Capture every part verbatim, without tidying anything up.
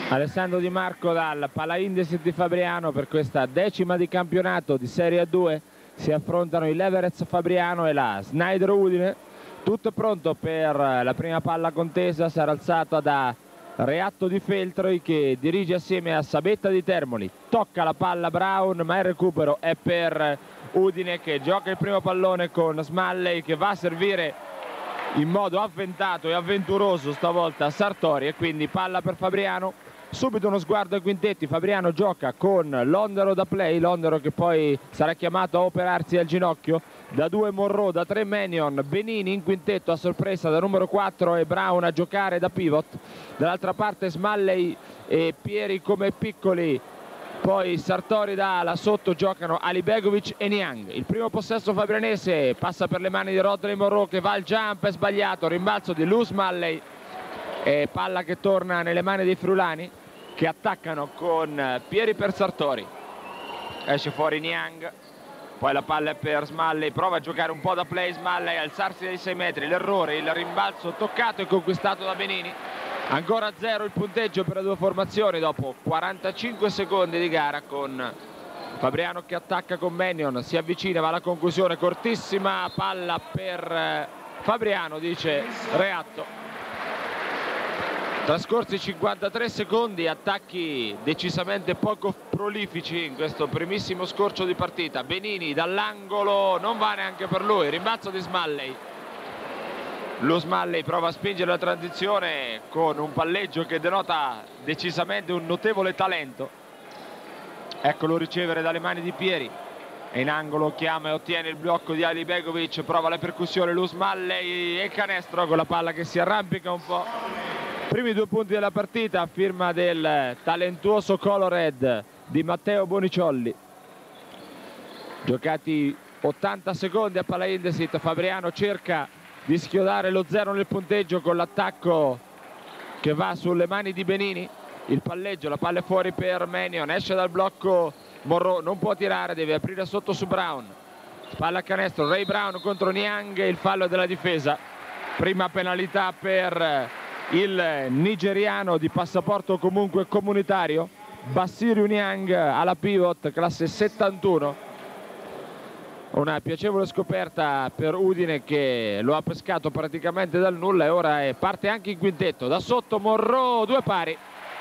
Alessandro Di Marco dal Pala Indesit di Fabriano per questa decima di campionato di Serie A due. Si affrontano il Leverez Fabriano e la Snider Udine. Tutto pronto per la prima palla contesa, sarà alzata da Reatto di Feltri che dirige assieme a Sabetta di Termoli. Tocca la palla Brown, ma il recupero è per Udine che gioca il primo pallone con Smalley che va a servire in modo avventato e avventuroso stavolta Sartori, e quindi palla per Fabriano. Subito uno sguardo ai quintetti. Fabriano gioca con Londero da play, Londero che poi sarà chiamato a operarsi al ginocchio. Da due Morro, da tre Mannion, Benini in quintetto a sorpresa da numero quattro e Brown a giocare da pivot. Dall'altra parte Smalley e Pieri come piccoli, poi Sartori da ala, sotto giocano Alibegovic e Niang. Il primo possesso fabrianese passa per le mani di Rodney Morro che va al jump, è sbagliato, rimbalzo di Lou Smalley e palla che torna nelle mani dei friulani che attaccano con Pieri per Sartori. Esce fuori Niang, poi la palla è per Smalley, prova a giocare un po' da play Smalley, alzarsi dai sei metri, l'errore, il rimbalzo toccato e conquistato da Benini. Ancora zero il punteggio per le due formazioni dopo quarantacinque secondi di gara, con Fabriano che attacca con Mannion, si avvicina, va alla conclusione, cortissima palla per Fabriano, dice Reatto. Trascorsi cinquantatré secondi, attacchi decisamente poco prolifici in questo primissimo scorcio di partita. Benini dall'angolo, non va neanche per lui, rimbalzo di Smalley. Lo Smalley prova a spingere la transizione con un palleggio che denota decisamente un notevole talento. Eccolo ricevere dalle mani di Pieri. E in angolo chiama e ottiene il blocco di Alibegovic, prova la percussione Lo Smalley e canestro con la palla che si arrampica un po'. Primi due punti della partita a firma del talentuoso Colored di Matteo Boniciolli. Giocati ottanta secondi a Pala Indesit. Fabriano cerca di schiodare lo zero nel punteggio con l'attacco che va sulle mani di Benini. Il palleggio, la palla è fuori per Mannion, esce dal blocco Morro, non può tirare, deve aprire sotto su Brown. Palla a canestro, Ray Brown contro Niang, il fallo della difesa. Prima penalità per il nigeriano di passaporto comunque comunitario, Bassiriu Niang alla pivot, classe settantuno. Una piacevole scoperta per Udine che lo ha pescato praticamente dal nulla e ora è parte anche in quintetto. Da sotto Morro, due pari.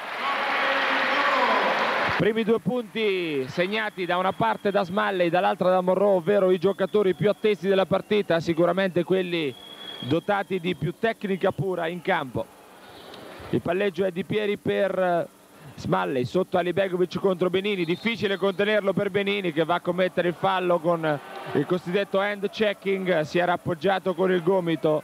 Primi due punti segnati da una parte da Smalley, dall'altra da Morro, ovvero i giocatori più attesi della partita, sicuramente quelli dotati di più tecnica pura in campo. Il palleggio è di Pieri per Smalley, sotto Alibegovic contro Benini, difficile contenerlo per Benini che va a commettere il fallo con il cosiddetto hand checking, si era appoggiato con il gomito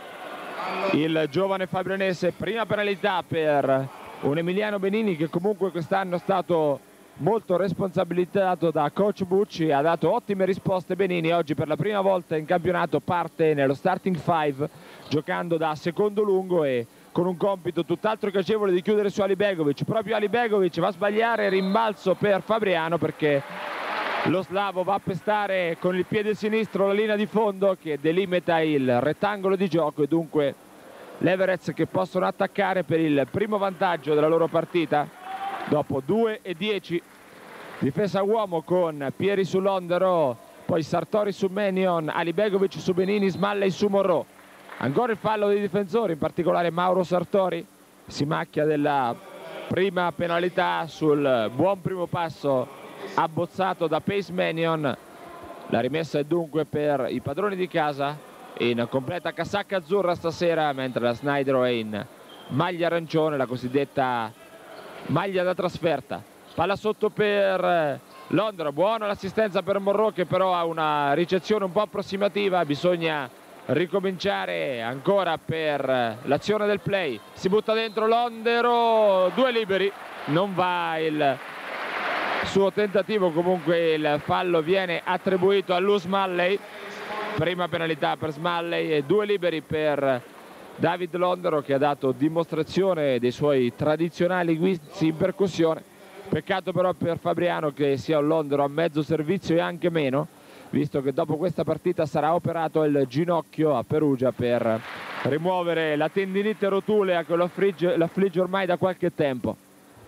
il giovane fabrianese. Prima penalità per un Emiliano Benini che comunque quest'anno è stato molto responsabilizzato da coach Bucci, ha dato ottime risposte. Benini oggi per la prima volta in campionato parte nello starting five giocando da secondo lungo e con un compito tutt'altro che agevole di chiudere su Alibegovic. Proprio Alibegovic va a sbagliare, rimbalzo per Fabriano perché lo slavo va a pestare con il piede sinistro la linea di fondo che delimita il rettangolo di gioco e dunque l'Everez che possono attaccare per il primo vantaggio della loro partita dopo due e dieci. Difesa uomo con Pieri su Londero, poi Sartori su Mannion, Alibegovic su Benini, Smalley su Morro. Ancora il fallo dei difensori, in particolare Mauro Sartori si macchia della prima penalità sul buon primo passo abbozzato da Pace Mannion. La rimessa è dunque per i padroni di casa in completa casacca azzurra stasera, mentre la Snider è in maglia arancione, la cosiddetta maglia da trasferta. Palla sotto per Londra, buona l'assistenza per Morro che però ha una ricezione un po' approssimativa, bisogna ricominciare ancora per l'azione del play. Si butta dentro Londero, due liberi, non va il suo tentativo, comunque il fallo viene attribuito a Lou Smalley. Prima penalità per Smalley e due liberi per David Londero che ha dato dimostrazione dei suoi tradizionali guizzi in percussione. Peccato però per Fabriano che sia un Londero a mezzo servizio e anche meno, visto che dopo questa partita sarà operato il ginocchio a Perugia per rimuovere la tendinite rotulea che lo affligge, lo affligge ormai da qualche tempo.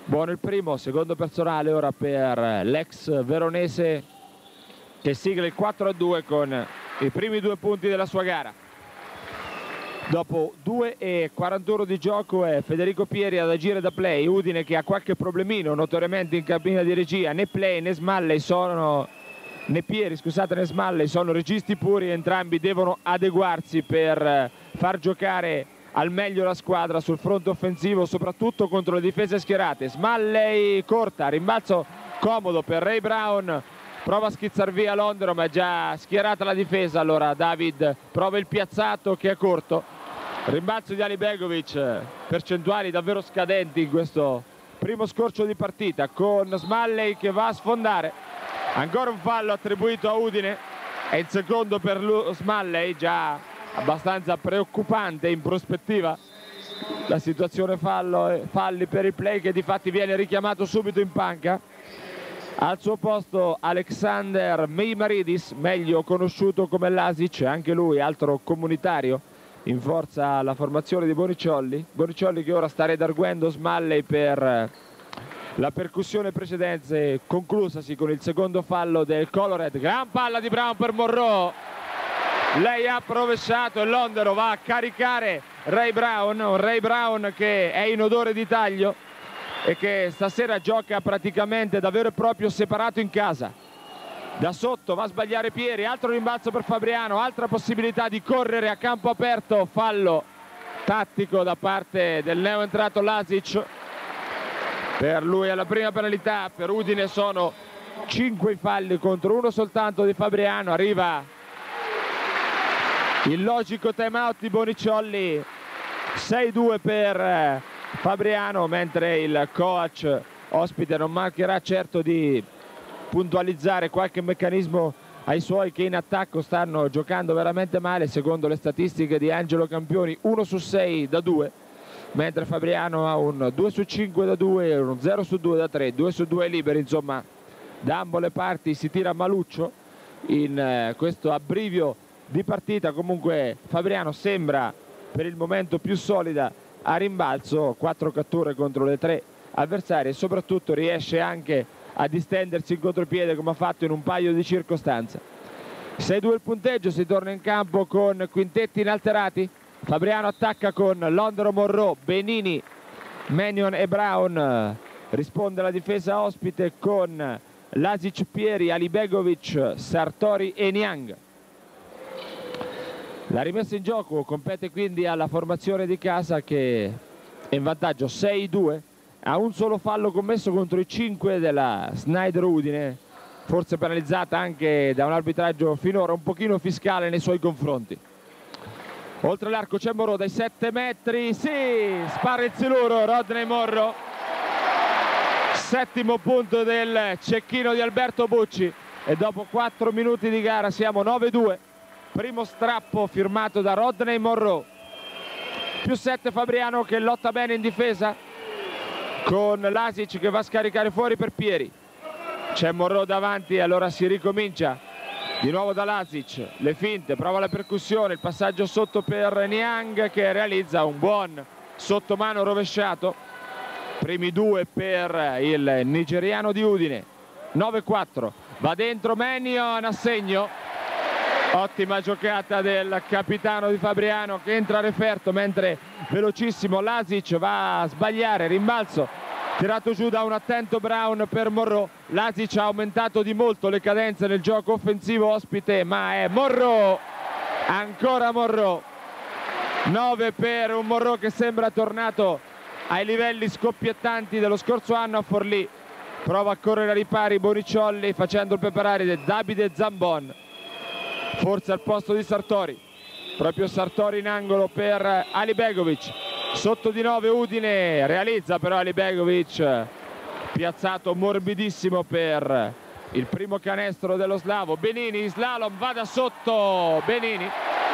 Buono il primo, secondo personale ora per l'ex veronese che sigla il quattro a due con i primi due punti della sua gara. Dopo due e quarantuno di gioco è Federico Pieri ad agire da play. Udine che ha qualche problemino notoriamente in cabina di regia. Né Play né Smalley sono né Pieri scusate né Smalley sono registi puri, entrambi devono adeguarsi per far giocare al meglio la squadra sul fronte offensivo, soprattutto contro le difese schierate. Smalley corta, rimbalzo comodo per Ray Brown, prova a schizzar via Londero ma è già schierata la difesa. Allora David prova il piazzato che è corto, rimbalzo di Alibegovic, percentuali davvero scadenti in questo primo scorcio di partita, con Smalley che va a sfondare. Ancora un fallo attribuito a Udine, è il secondo per Smalley, già abbastanza preoccupante in prospettiva la situazione fallo, falli per il play, che difatti viene richiamato subito in panca. Al suo posto Alexander Meimaridis, meglio conosciuto come Lasic, anche lui altro comunitario in forza alla formazione di Boniciolli. Boniciolli che ora sta redarguendo Smalley per la percussione precedente conclusasi con il secondo fallo del Colored. Gran palla di Brown per Morrow, lei ha rovesciato e Londero va a caricare Ray Brown, un Ray Brown che è in odore di taglio e che stasera gioca praticamente davvero e proprio separato in casa. Da sotto va a sbagliare Pieri, altro rimbalzo per Fabriano, altra possibilità di correre a campo aperto, fallo tattico da parte del neoentrato Lasic. Per lui è la prima penalità, per Udine sono cinque i falli contro uno soltanto di Fabriano. Arriva il logico time out di Boniciolli, sei due per Fabriano, mentre il coach ospite non mancherà certo di puntualizzare qualche meccanismo ai suoi che in attacco stanno giocando veramente male. Secondo le statistiche di Angelo Campioni uno su sei da due, mentre Fabriano ha un due su cinque da due, uno zero su due da tre, due su due liberi. Insomma, da ambo le parti si tira maluccio in eh, questo abbrivio di partita. Comunque Fabriano sembra per il momento più solida a rimbalzo, quattro catture contro le tre avversarie e soprattutto riesce anche a distendersi in contropiede come ha fatto in un paio di circostanze. sei due il punteggio, si torna in campo con quintetti inalterati. Fabriano attacca con Londero, Morrow, Benini, Mannion e Brown. Risponde la difesa ospite con Lasic, Pieri, Alibegovic, Sartori e Niang. La rimessa in gioco compete quindi alla formazione di casa che è in vantaggio sei due. Ha un solo fallo commesso contro i cinque della Snyder Udine, forse penalizzata anche da un arbitraggio finora un pochino fiscale nei suoi confronti. Oltre l'arco c'è Morrow dai sette metri, sì, spara il siluro Rodney Morrow. Settimo punto del cecchino di Alberto Bucci e dopo quattro minuti di gara siamo nove due. Primo strappo firmato da Rodney Morrow. Più sette Fabriano che lotta bene in difesa, con Lasic che va a scaricare fuori per Pieri. C'è Morrow davanti, allora si ricomincia di nuovo da Lasic, le finte, prova la percussione, il passaggio sotto per Niang che realizza un buon sottomano rovesciato. Primi due per il nigeriano di Udine. Nove quattro, va dentro Mannion a segno. Ottima giocata del capitano di Fabriano che entra a referto, mentre velocissimo Lasic va a sbagliare, rimbalzo tirato giù da un attento Brown per Morrow. Lasic ha aumentato di molto le cadenze nel gioco offensivo ospite, ma è Morrow, ancora Morrow. nove per un Morrow che sembra tornato ai livelli scoppiettanti dello scorso anno a Forlì. Prova a correre a ripari Boniciolli facendo il preparare del Davide Zambon, forse al posto di Sartori. Proprio Sartori in angolo per Alibegovic. Sotto di nove Udine, realizza però Alibegovic, piazzato morbidissimo per il primo canestro dello slavo. Benini, slalom, va da sotto Benini.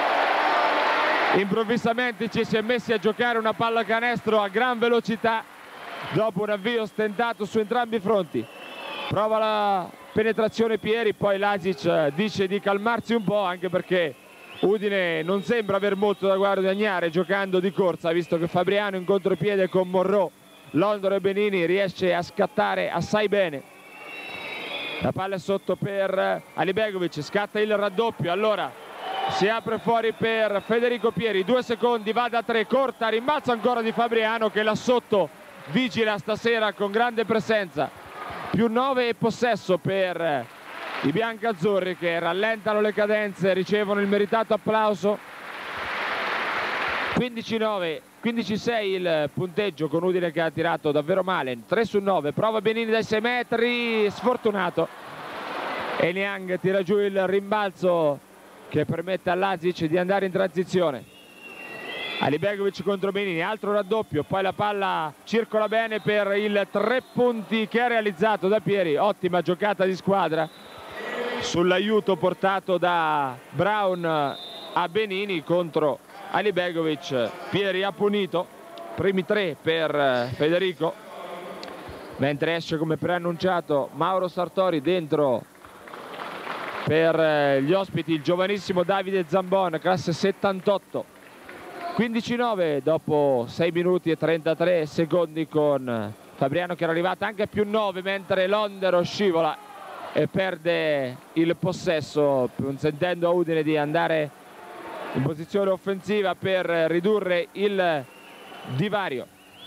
Improvvisamente ci si è messi a giocare una palla canestro a gran velocità dopo un avvio stentato su entrambi i fronti. Prova la penetrazione Pieri, poi Lasic dice di calmarsi un po', anche perché Udine non sembra aver molto da guadagnare giocando di corsa, visto che Fabriano in contropiede con Morrow Londero e Benini riesce a scattare assai bene. La palla è sotto per Alibegovic, scatta il raddoppio, allora si apre fuori per Federico Pieri, due secondi, va da tre, corta, rimbalzo ancora di Fabriano che là sotto vigila stasera con grande presenza. Più nove e possesso per i biancazzurri che rallentano le cadenze, ricevono il meritato applauso. quindici nove, quindici sei il punteggio con Udine che ha tirato davvero male, tre su nove, prova Benini dai sei metri, sfortunato. E Niang tira giù il rimbalzo che permette all'Azic di andare in transizione. Alibegovic contro Benini, altro raddoppio, poi la palla circola bene per il tre punti che ha realizzato da Pieri. Ottima giocata di squadra sull'aiuto portato da Brown a Benini contro Alibegovic. Pieri ha punito, primi tre per Federico, mentre esce come preannunciato Mauro Sartori dentro per gli ospiti il giovanissimo Davide Zambon, classe settantotto. quindici nove dopo sei minuti e trentatré secondi con Fabriano che era arrivato anche a più nove, mentre Londero scivola e perde il possesso, consentendo a Udine di andare in posizione offensiva per ridurre il divario.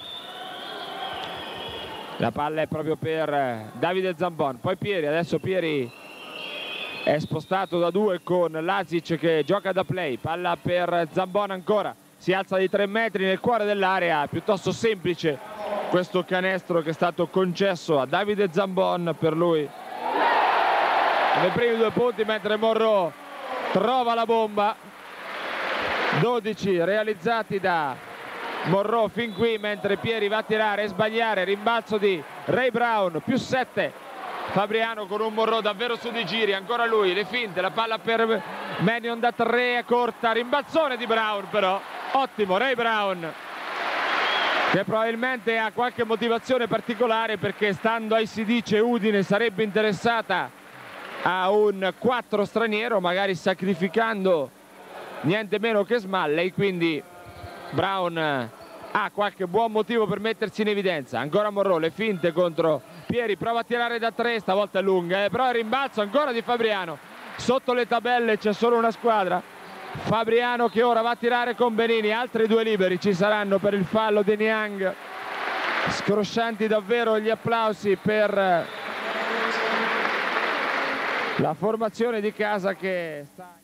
La palla è proprio per Davide Zambon, poi Pieri, adesso Pieri è spostato da due con Lazic che gioca da play, palla per Zambon ancora, si alza di tre metri nel cuore dell'area, piuttosto semplice questo canestro che è stato concesso a Davide Zambon, per lui nei primi due punti, mentre Monroe trova la bomba. dodici realizzati da Monroe fin qui, mentre Pieri va a tirare e sbagliare, rimbalzo di Ray Brown, più sette Fabriano con un Monroe davvero su di giri, ancora lui, le finte, la palla per Mannion da tre, corta, rimbalzone di Brown però, ottimo Ray Brown, che probabilmente ha qualche motivazione particolare, perché stando ai si dice Udine sarebbe interessata a un quattro straniero, magari sacrificando niente meno che Smalley, quindi Brown ha qualche buon motivo per mettersi in evidenza. Ancora Monroe, le finte contro Pieri, prova a tirare da tre, stavolta è lunga, eh, però il rimbalzo ancora di Fabriano. Sotto le tabelle c'è solo una squadra, Fabriano, che ora va a tirare con Benini. Altri due liberi ci saranno per il fallo di Niang. Scroscianti davvero gli applausi per la formazione di casa che sta...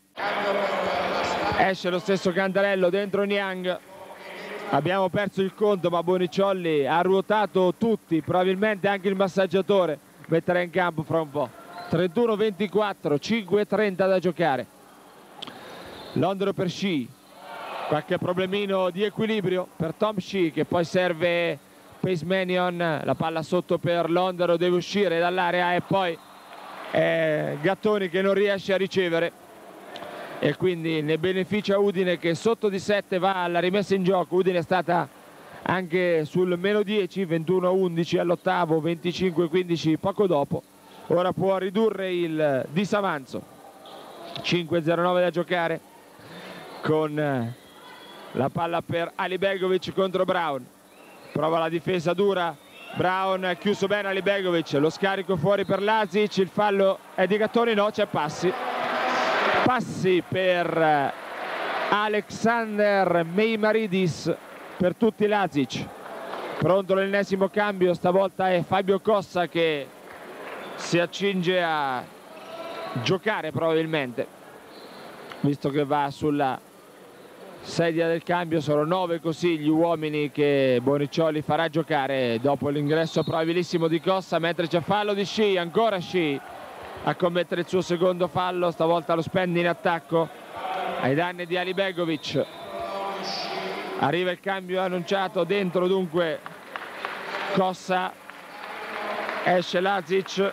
Esce lo stesso Cantarello dentro Niang. Abbiamo perso il conto, ma Bonicciolli ha ruotato tutti, probabilmente anche il massaggiatore metterà in campo fra un po'. trentuno ventiquattro, cinque e trenta da giocare. Londero per Shea, qualche problemino di equilibrio per Tom Shea, che poi serve Pace Mannion. La palla sotto per Londero, deve uscire dall'area e poi eh, Gattoni che non riesce a ricevere, e quindi ne beneficia Udine che sotto di sette va alla rimessa in gioco. Udine è stata anche sul meno dieci, ventuno a undici all'ottavo, venticinque a quindici poco dopo. Ora può ridurre il disavanzo. cinque a zero nove da giocare, con la palla per Alibegovic contro Brown. Prova la difesa dura, Brown, chiuso bene Alibegovic, lo scarico fuori per Lazic, il fallo è di Gattoni, no, c'è passi. Passi per Alexander Meimaridis per tutti Lazic. Pronto l'ennesimo cambio, stavolta è Fabio Cossa che si accinge a giocare probabilmente, visto che va sulla sedia del cambio. Sono nove così gli uomini che Bonicciolli farà giocare dopo l'ingresso probabilissimo di Cossa, mentre c'è fallo di Shea, ancora Shea a commettere il suo secondo fallo, stavolta lo spende in attacco ai danni di Alibegovic. Arriva il cambio annunciato, dentro dunque Cossa, esce Lazic.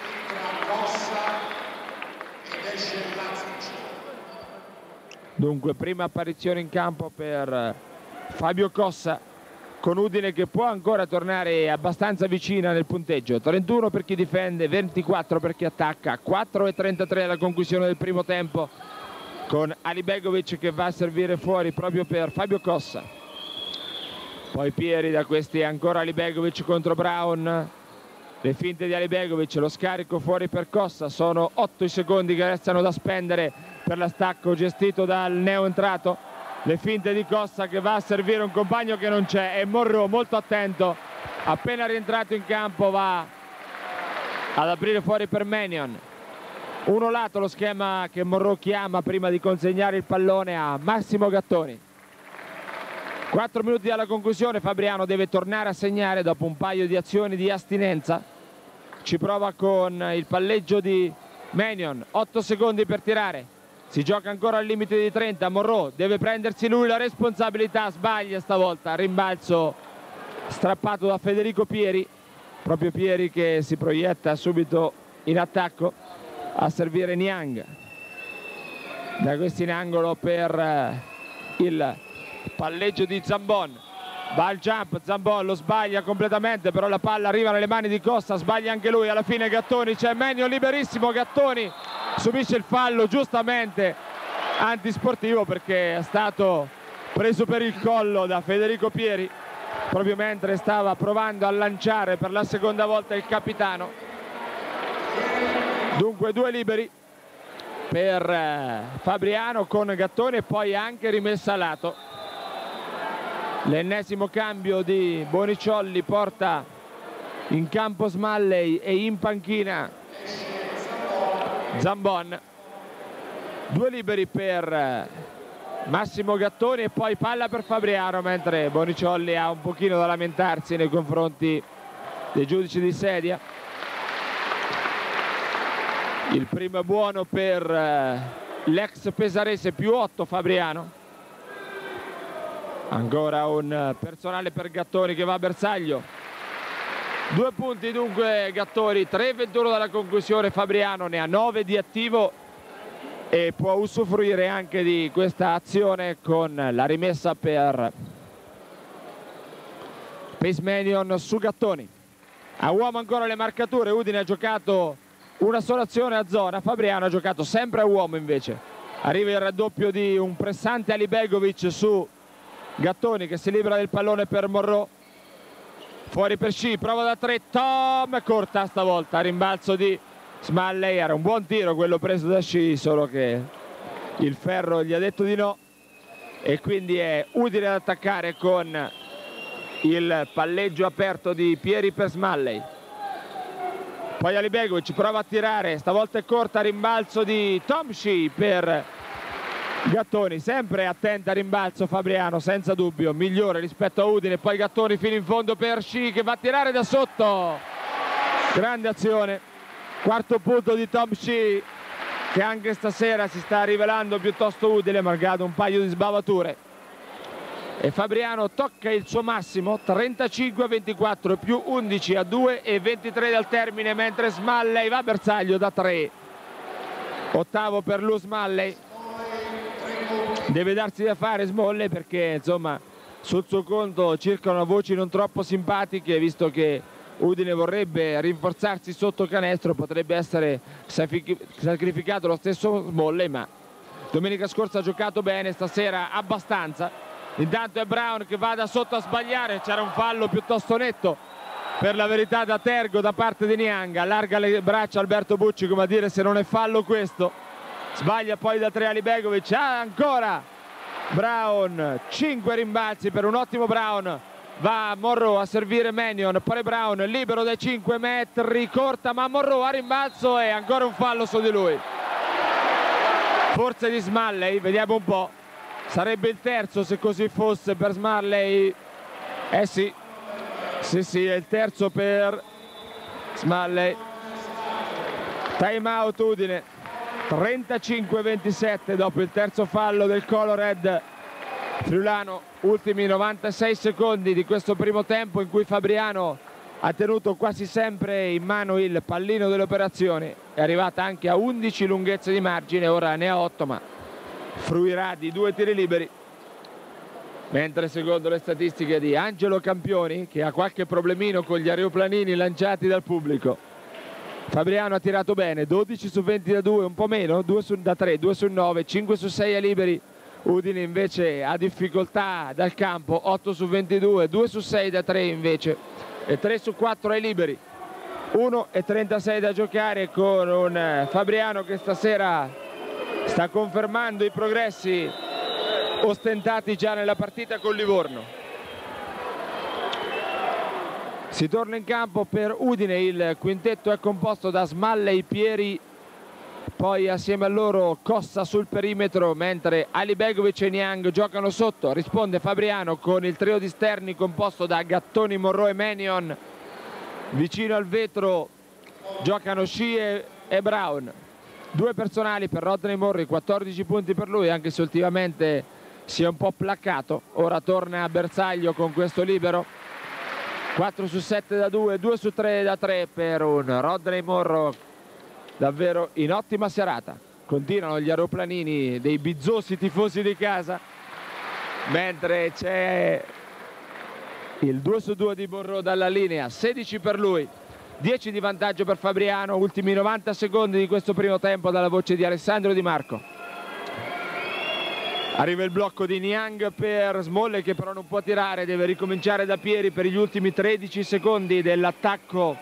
Dunque prima apparizione in campo per Fabio Cossa, con Udine che può ancora tornare abbastanza vicina nel punteggio. trentuno per chi difende, ventiquattro per chi attacca, quattro e trentatré alla conclusione del primo tempo, con Alibegovic che va a servire fuori proprio per Fabio Cossa. Poi Pieri, da questi ancora Alibegovic contro Brown, le finte di Alibegovic, lo scarico fuori per Cossa, sono otto i secondi che restano da spendere per l'attacco gestito dal neoentrato, le finte di Cossa che va a servire un compagno che non c'è, e Monroe molto attento, appena rientrato in campo va ad aprire fuori per Mannion. Uno lato lo schema che Monroe chiama prima di consegnare il pallone a Massimo Gattoni. quattro minuti dalla conclusione, Fabriano deve tornare a segnare dopo un paio di azioni di astinenza. Ci prova con il palleggio di Mannion, otto secondi per tirare, si gioca ancora al limite di trenta. Monroe deve prendersi lui la responsabilità, sbaglia stavolta, rimbalzo strappato da Federico Pieri, proprio Pieri che si proietta subito in attacco a servire Niang. Da questo in angolo per il palleggio di Zambon, va al jump, Zambon lo sbaglia completamente, però la palla arriva nelle mani di Costa, sbaglia anche lui, alla fine Gattoni, c'è Mannion liberissimo, Gattoni subisce il fallo giustamente antisportivo perché è stato preso per il collo da Federico Pieri proprio mentre stava provando a lanciare per la seconda volta il capitano. Dunque due liberi per Fabriano con Gattoni e poi anche rimessa a lato. L'ennesimo cambio di Boniciolli porta in campo Smalley e in panchina Zambon. Due liberi per Massimo Gattoni e poi palla per Fabriano, mentre Boniciolli ha un pochino da lamentarsi nei confronti dei giudici di sedia. Il primo è buono per l'ex pesarese, più otto Fabriano. Ancora un personale per Gattoni che va a bersaglio. Due punti dunque Gattoni, tre ventuno dalla conclusione, Fabriano ne ha nove di attivo e può usufruire anche di questa azione con la rimessa per Pace Mannion su Gattoni. A uomo ancora le marcature, Udine ha giocato una sola azione a zona, Fabriano ha giocato sempre a uomo invece. Arriva il raddoppio di un pressante Alibegovic su Gattoni che si libera del pallone per Monroe, fuori per Sci, prova da tre, Tom, corta stavolta, rimbalzo di Smalley, era un buon tiro quello preso da Sci, solo che il ferro gli ha detto di no e quindi è Udine ad attaccare con il palleggio aperto di Pieri per Smalley. Poi Alibegovic prova a tirare, stavolta è corta, rimbalzo di Tom Sci per Gattoni, sempre attenta a rimbalzo Fabriano, senza dubbio, migliore rispetto a Udine. Poi Gattoni fino in fondo per Sci che va a tirare da sotto, grande azione, quarto punto di Tom Sci che anche stasera si sta rivelando piuttosto utile malgrado un paio di sbavature. E Fabriano tocca il suo massimo, trentacinque a ventiquattro più undici a due e ventitré dal termine, mentre Smalley va a bersaglio da tre. Ottavo per lui Smalley. Deve darsi da fare Smalley perché insomma sul suo conto circolano voci non troppo simpatiche, visto che Udine vorrebbe rinforzarsi sotto canestro, potrebbe essere sacrificato lo stesso Smalley, ma domenica scorsa ha giocato bene, stasera abbastanza. Intanto è Brown che va da sotto a sbagliare, c'era un fallo piuttosto netto per la verità da Tergo da parte di Niang, allarga le braccia Alberto Bucci come a dire se non è fallo questo. Sbaglia poi da tre Alibegovic, ah, ancora Brown, cinque rimbalzi per un ottimo Brown, va Monroe a servire Mannion, poi Brown libero dai cinque metri, corta ma Monroe a rimbalzo e ancora un fallo su di lui, forse di Smalley, vediamo un po', sarebbe il terzo se così fosse per Smalley, eh sì, sì sì è il terzo per Smalley. Time out Udine, trentacinque a ventisette dopo il terzo fallo del Colored friulano, ultimi novantasei secondi di questo primo tempo in cui Fabriano ha tenuto quasi sempre in mano il pallino dell'operazione, è arrivata anche a undici lunghezze di margine, ora ne ha otto ma fruirà di due tiri liberi, mentre secondo le statistiche di Angelo Campioni, che ha qualche problemino con gli aeroplanini lanciati dal pubblico, Fabriano ha tirato bene, dodici su venti da due, un po' meno, due su, da tre, due su nove, cinque su sei ai liberi, Udine invece ha difficoltà dal campo, otto su ventidue, due su sei da tre invece e tre su quattro ai liberi. uno e trentasei da giocare con un Fabriano che stasera sta confermando i progressi ostentati già nella partita con Livorno. Si torna in campo per Udine, il quintetto è composto da Smalley, Pieri, poi assieme a loro Cossa sul perimetro, mentre Alibegovic e Niang giocano sotto. Risponde Fabriano con il trio di esterni composto da Gattoni, Morro e Menion. Vicino al vetro giocano Scie e Brown. Due personali per Rodney Morri, quattordici punti per lui, anche se ultimamente si è un po' placcato. Ora torna a bersaglio con questo libero. quattro su sette da due, due su tre da tre per un Rodney Morro davvero in ottima serata. Continuano gli aeroplanini dei bizzosi tifosi di casa, mentre c'è il due su due di Morro dalla linea, sedici per lui, dieci di vantaggio per Fabriano. Ultimi novanta secondi di questo primo tempo dalla voce di Alessandro Di Marco. Arriva il blocco di Niang per Smalley, che però non può tirare, deve ricominciare da Pieri per gli ultimi tredici secondi dell'attacco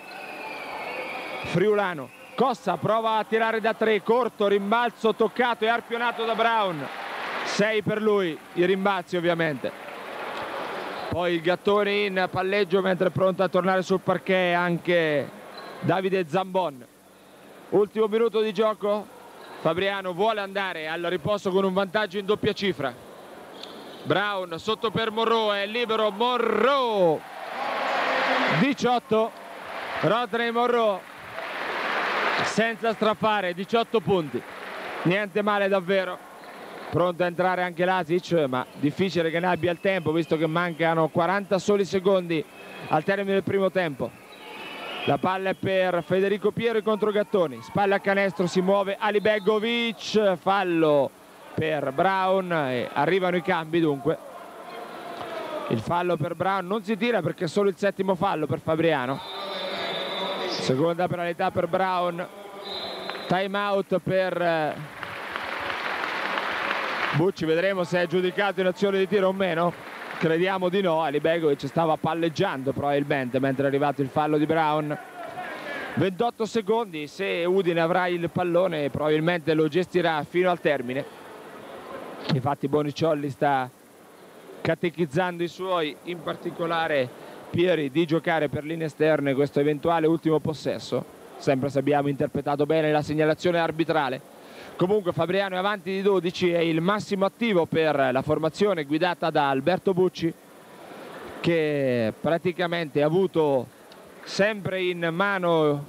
friulano. Cossa prova a tirare da tre, corto, rimbalzo toccato e arpionato da Brown. sei per lui, i rimbalzi ovviamente. Poi il Gattoni in palleggio, mentre è pronto a tornare sul parquet anche Davide Zambon. Ultimo minuto di gioco, Fabriano vuole andare al riposo con un vantaggio in doppia cifra. Brown sotto per Morro, è libero Morro, diciotto, Rodney Morro senza strappare, diciotto punti, niente male davvero. Pronto a entrare anche Lasic, ma difficile che ne abbia il tempo, visto che mancano quaranta soli secondi al termine del primo tempo. La palla è per Federico Pieri contro Gattoni, spalla a canestro, si muove Alibegovic, fallo per Brown e arrivano i cambi dunque. Il fallo per Brown non si tira perché è solo il settimo fallo per Fabriano. Seconda penalità per Brown, time out per Bucci, vedremo se è giudicato in azione di tiro o meno, crediamo di no. Alibegovic stava palleggiando probabilmente mentre è arrivato il fallo di Brown. ventotto secondi, se Udine avrà il pallone probabilmente lo gestirà fino al termine. Infatti Boniciolli sta catechizzando i suoi, in particolare Pieri, di giocare per linee esterne questo eventuale ultimo possesso, sempre se abbiamo interpretato bene la segnalazione arbitrale. Comunque Fabriano è avanti di dodici, è il massimo attivo per la formazione guidata da Alberto Bucci, che praticamente ha avuto sempre in mano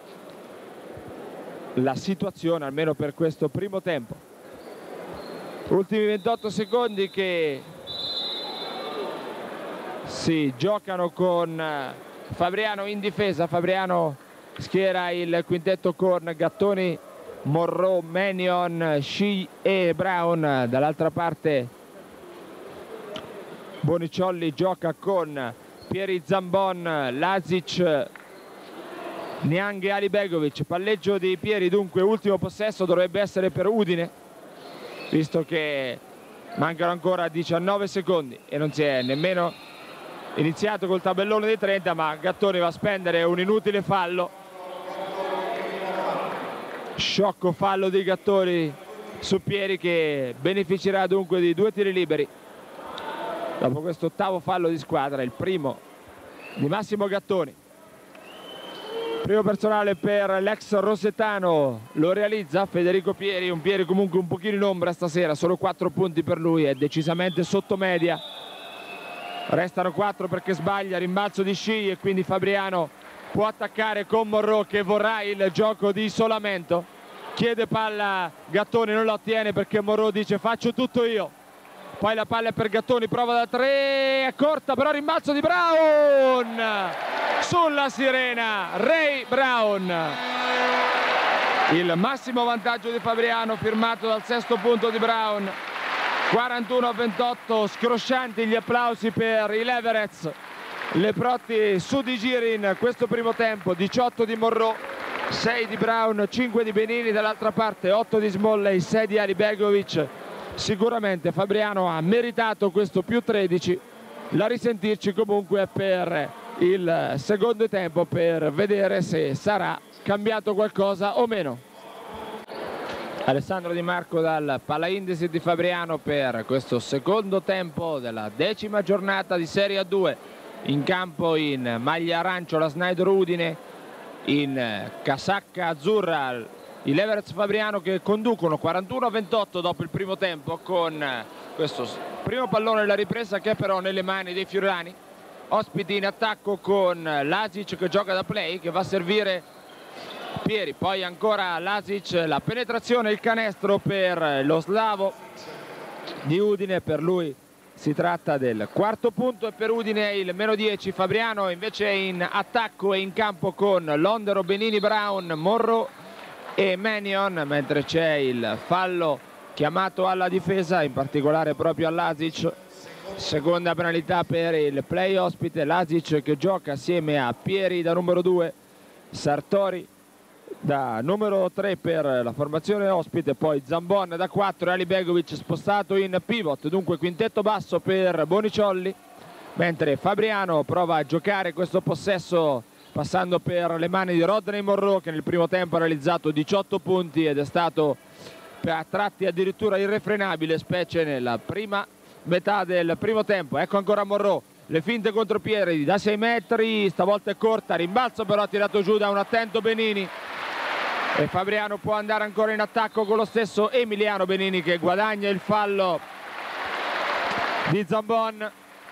la situazione, almeno per questo primo tempo. Ultimi ventotto secondi che si giocano con Fabriano in difesa. Fabriano schiera il quintetto con Gattoni, Morro, Menion, Scie e Brown. Dall'altra parte Boniciolli gioca con Pieri, Zambon, Lasic, Niang e Alibegovic. Palleggio di Pieri dunque, ultimo possesso dovrebbe essere per Udine, visto che mancano ancora diciannove secondi e non si è nemmeno iniziato col tabellone dei trenta, ma Gattoni va a spendere un inutile fallo. Sciocco fallo di Gattoni su Pieri, che beneficerà dunque di due tiri liberi dopo questo ottavo fallo di squadra, il primo di Massimo Gattoni. Primo personale per l'ex rossetano, lo realizza Federico Pieri, un Pieri comunque un pochino in ombra stasera, solo quattro punti per lui, è decisamente sotto media. Restano quattro perché sbaglia, rimbalzo di Scie e quindi Fabriano può attaccare con Morro, che vorrà il gioco di isolamento. Chiede palla Gattoni, non la ottiene perché Morro dice faccio tutto io. Poi la palla è per Gattoni, prova da tre, è corta però, rimbalzo di Brown sulla sirena, Ray Brown. Il massimo vantaggio di Fabriano firmato dal sesto punto di Brown. quarantuno a ventotto, scroscianti gli applausi per i Leverets. Le Protti su di giri in questo primo tempo, diciotto di Morro, sei di Brown, cinque di Benini, dall'altra parte otto di Smalley, sei di Alibegovic, sicuramente Fabriano ha meritato questo più tredici. La risentirci comunque per il secondo tempo per vedere se sarà cambiato qualcosa o meno. Alessandro Di Marco dal Palla Indesit di Fabriano per questo secondo tempo della decima giornata di Serie A due. In campo in maglia arancio la Snider Udine, in casacca azzurra i Leverets Fabriano, che conducono quarantuno a ventotto dopo il primo tempo, con questo primo pallone della ripresa che è però nelle mani dei fiorani. Ospiti in attacco con Lazic che gioca da play, che va a servire Pieri, poi ancora Lazic, la penetrazione, il canestro per lo slavo di Udine. Per lui si tratta del quarto punto e per Udine il meno dieci. Fabriano invece in attacco e in campo con Londero, Benini, Brown, Morro e Mannion, mentre c'è il fallo chiamato alla difesa, in particolare proprio a Lazic. Seconda penalità per il play ospite, Lazic che gioca assieme a Pieri da numero due, Sartori da numero tre per la formazione ospite, poi Zambon da quattro e Alibegovic spostato in pivot, dunque quintetto basso per Boniciolli, mentre Fabriano prova a giocare questo possesso passando per le mani di Rodney Morro, che nel primo tempo ha realizzato diciotto punti ed è stato a tratti addirittura irrefrenabile, specie nella prima metà del primo tempo. Ecco ancora Morro, le finte contro Pieri da sei metri, stavolta è corta, rimbalzo però tirato giù da un attento Benini e Fabriano può andare ancora in attacco con lo stesso Emiliano Benini, che guadagna il fallo di Zambon,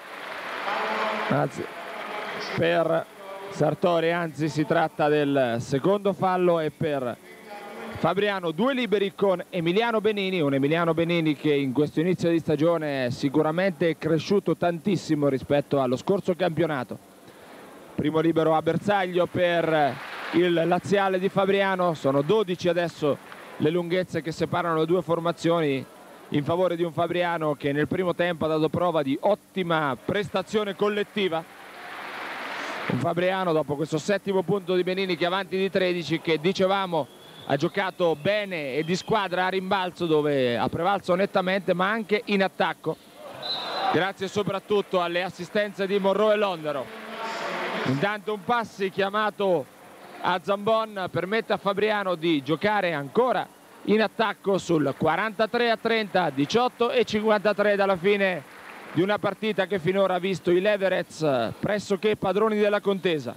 anzi per Sartori, anzi si tratta del secondo fallo e per Fabriano due liberi con Emiliano Benini, un Emiliano Benini che in questo inizio di stagione è sicuramente cresciuto tantissimo rispetto allo scorso campionato. Primo libero a bersaglio per il laziale di Fabriano, sono dodici adesso le lunghezze che separano le due formazioni in favore di un Fabriano che nel primo tempo ha dato prova di ottima prestazione collettiva. Un Fabriano dopo questo settimo punto di Benini che è avanti di tredici, che dicevamo ha giocato bene e di squadra a rimbalzo, dove ha prevalso nettamente, ma anche in attacco, grazie soprattutto alle assistenze di Morro e Londero. Intanto un passi chiamato a Zambon permette a Fabriano di giocare ancora in attacco sul quarantatré a trenta, diciotto e cinquantatré dalla fine di una partita che finora ha visto i Leverets pressoché padroni della contesa.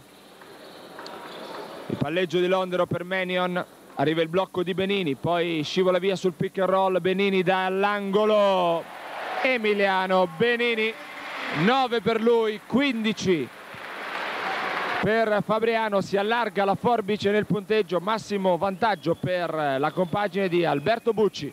Il palleggio di Londero per Mannion, arriva il blocco di Benini, poi scivola via sul pick and roll Benini dall'angolo, Emiliano Benini, nove per lui, quindici per Fabriano, si allarga la forbice nel punteggio, massimo vantaggio per la compagine di Alberto Bucci.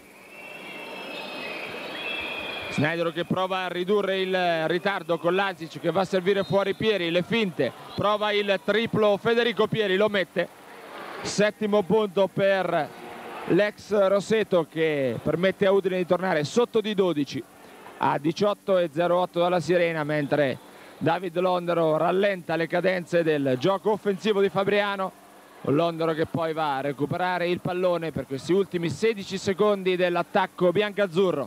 Snider che prova a ridurre il ritardo con Lazic che va a servire fuori Pieri, le finte, prova il triplo Federico Pieri, lo mette. Settimo punto per l'ex Roseto, che permette a Udine di tornare sotto di dodici a diciotto e zero otto dalla sirena, mentre David Londero rallenta le cadenze del gioco offensivo di Fabriano. Londero che poi va a recuperare il pallone per questi ultimi sedici secondi dell'attacco biancazzurro.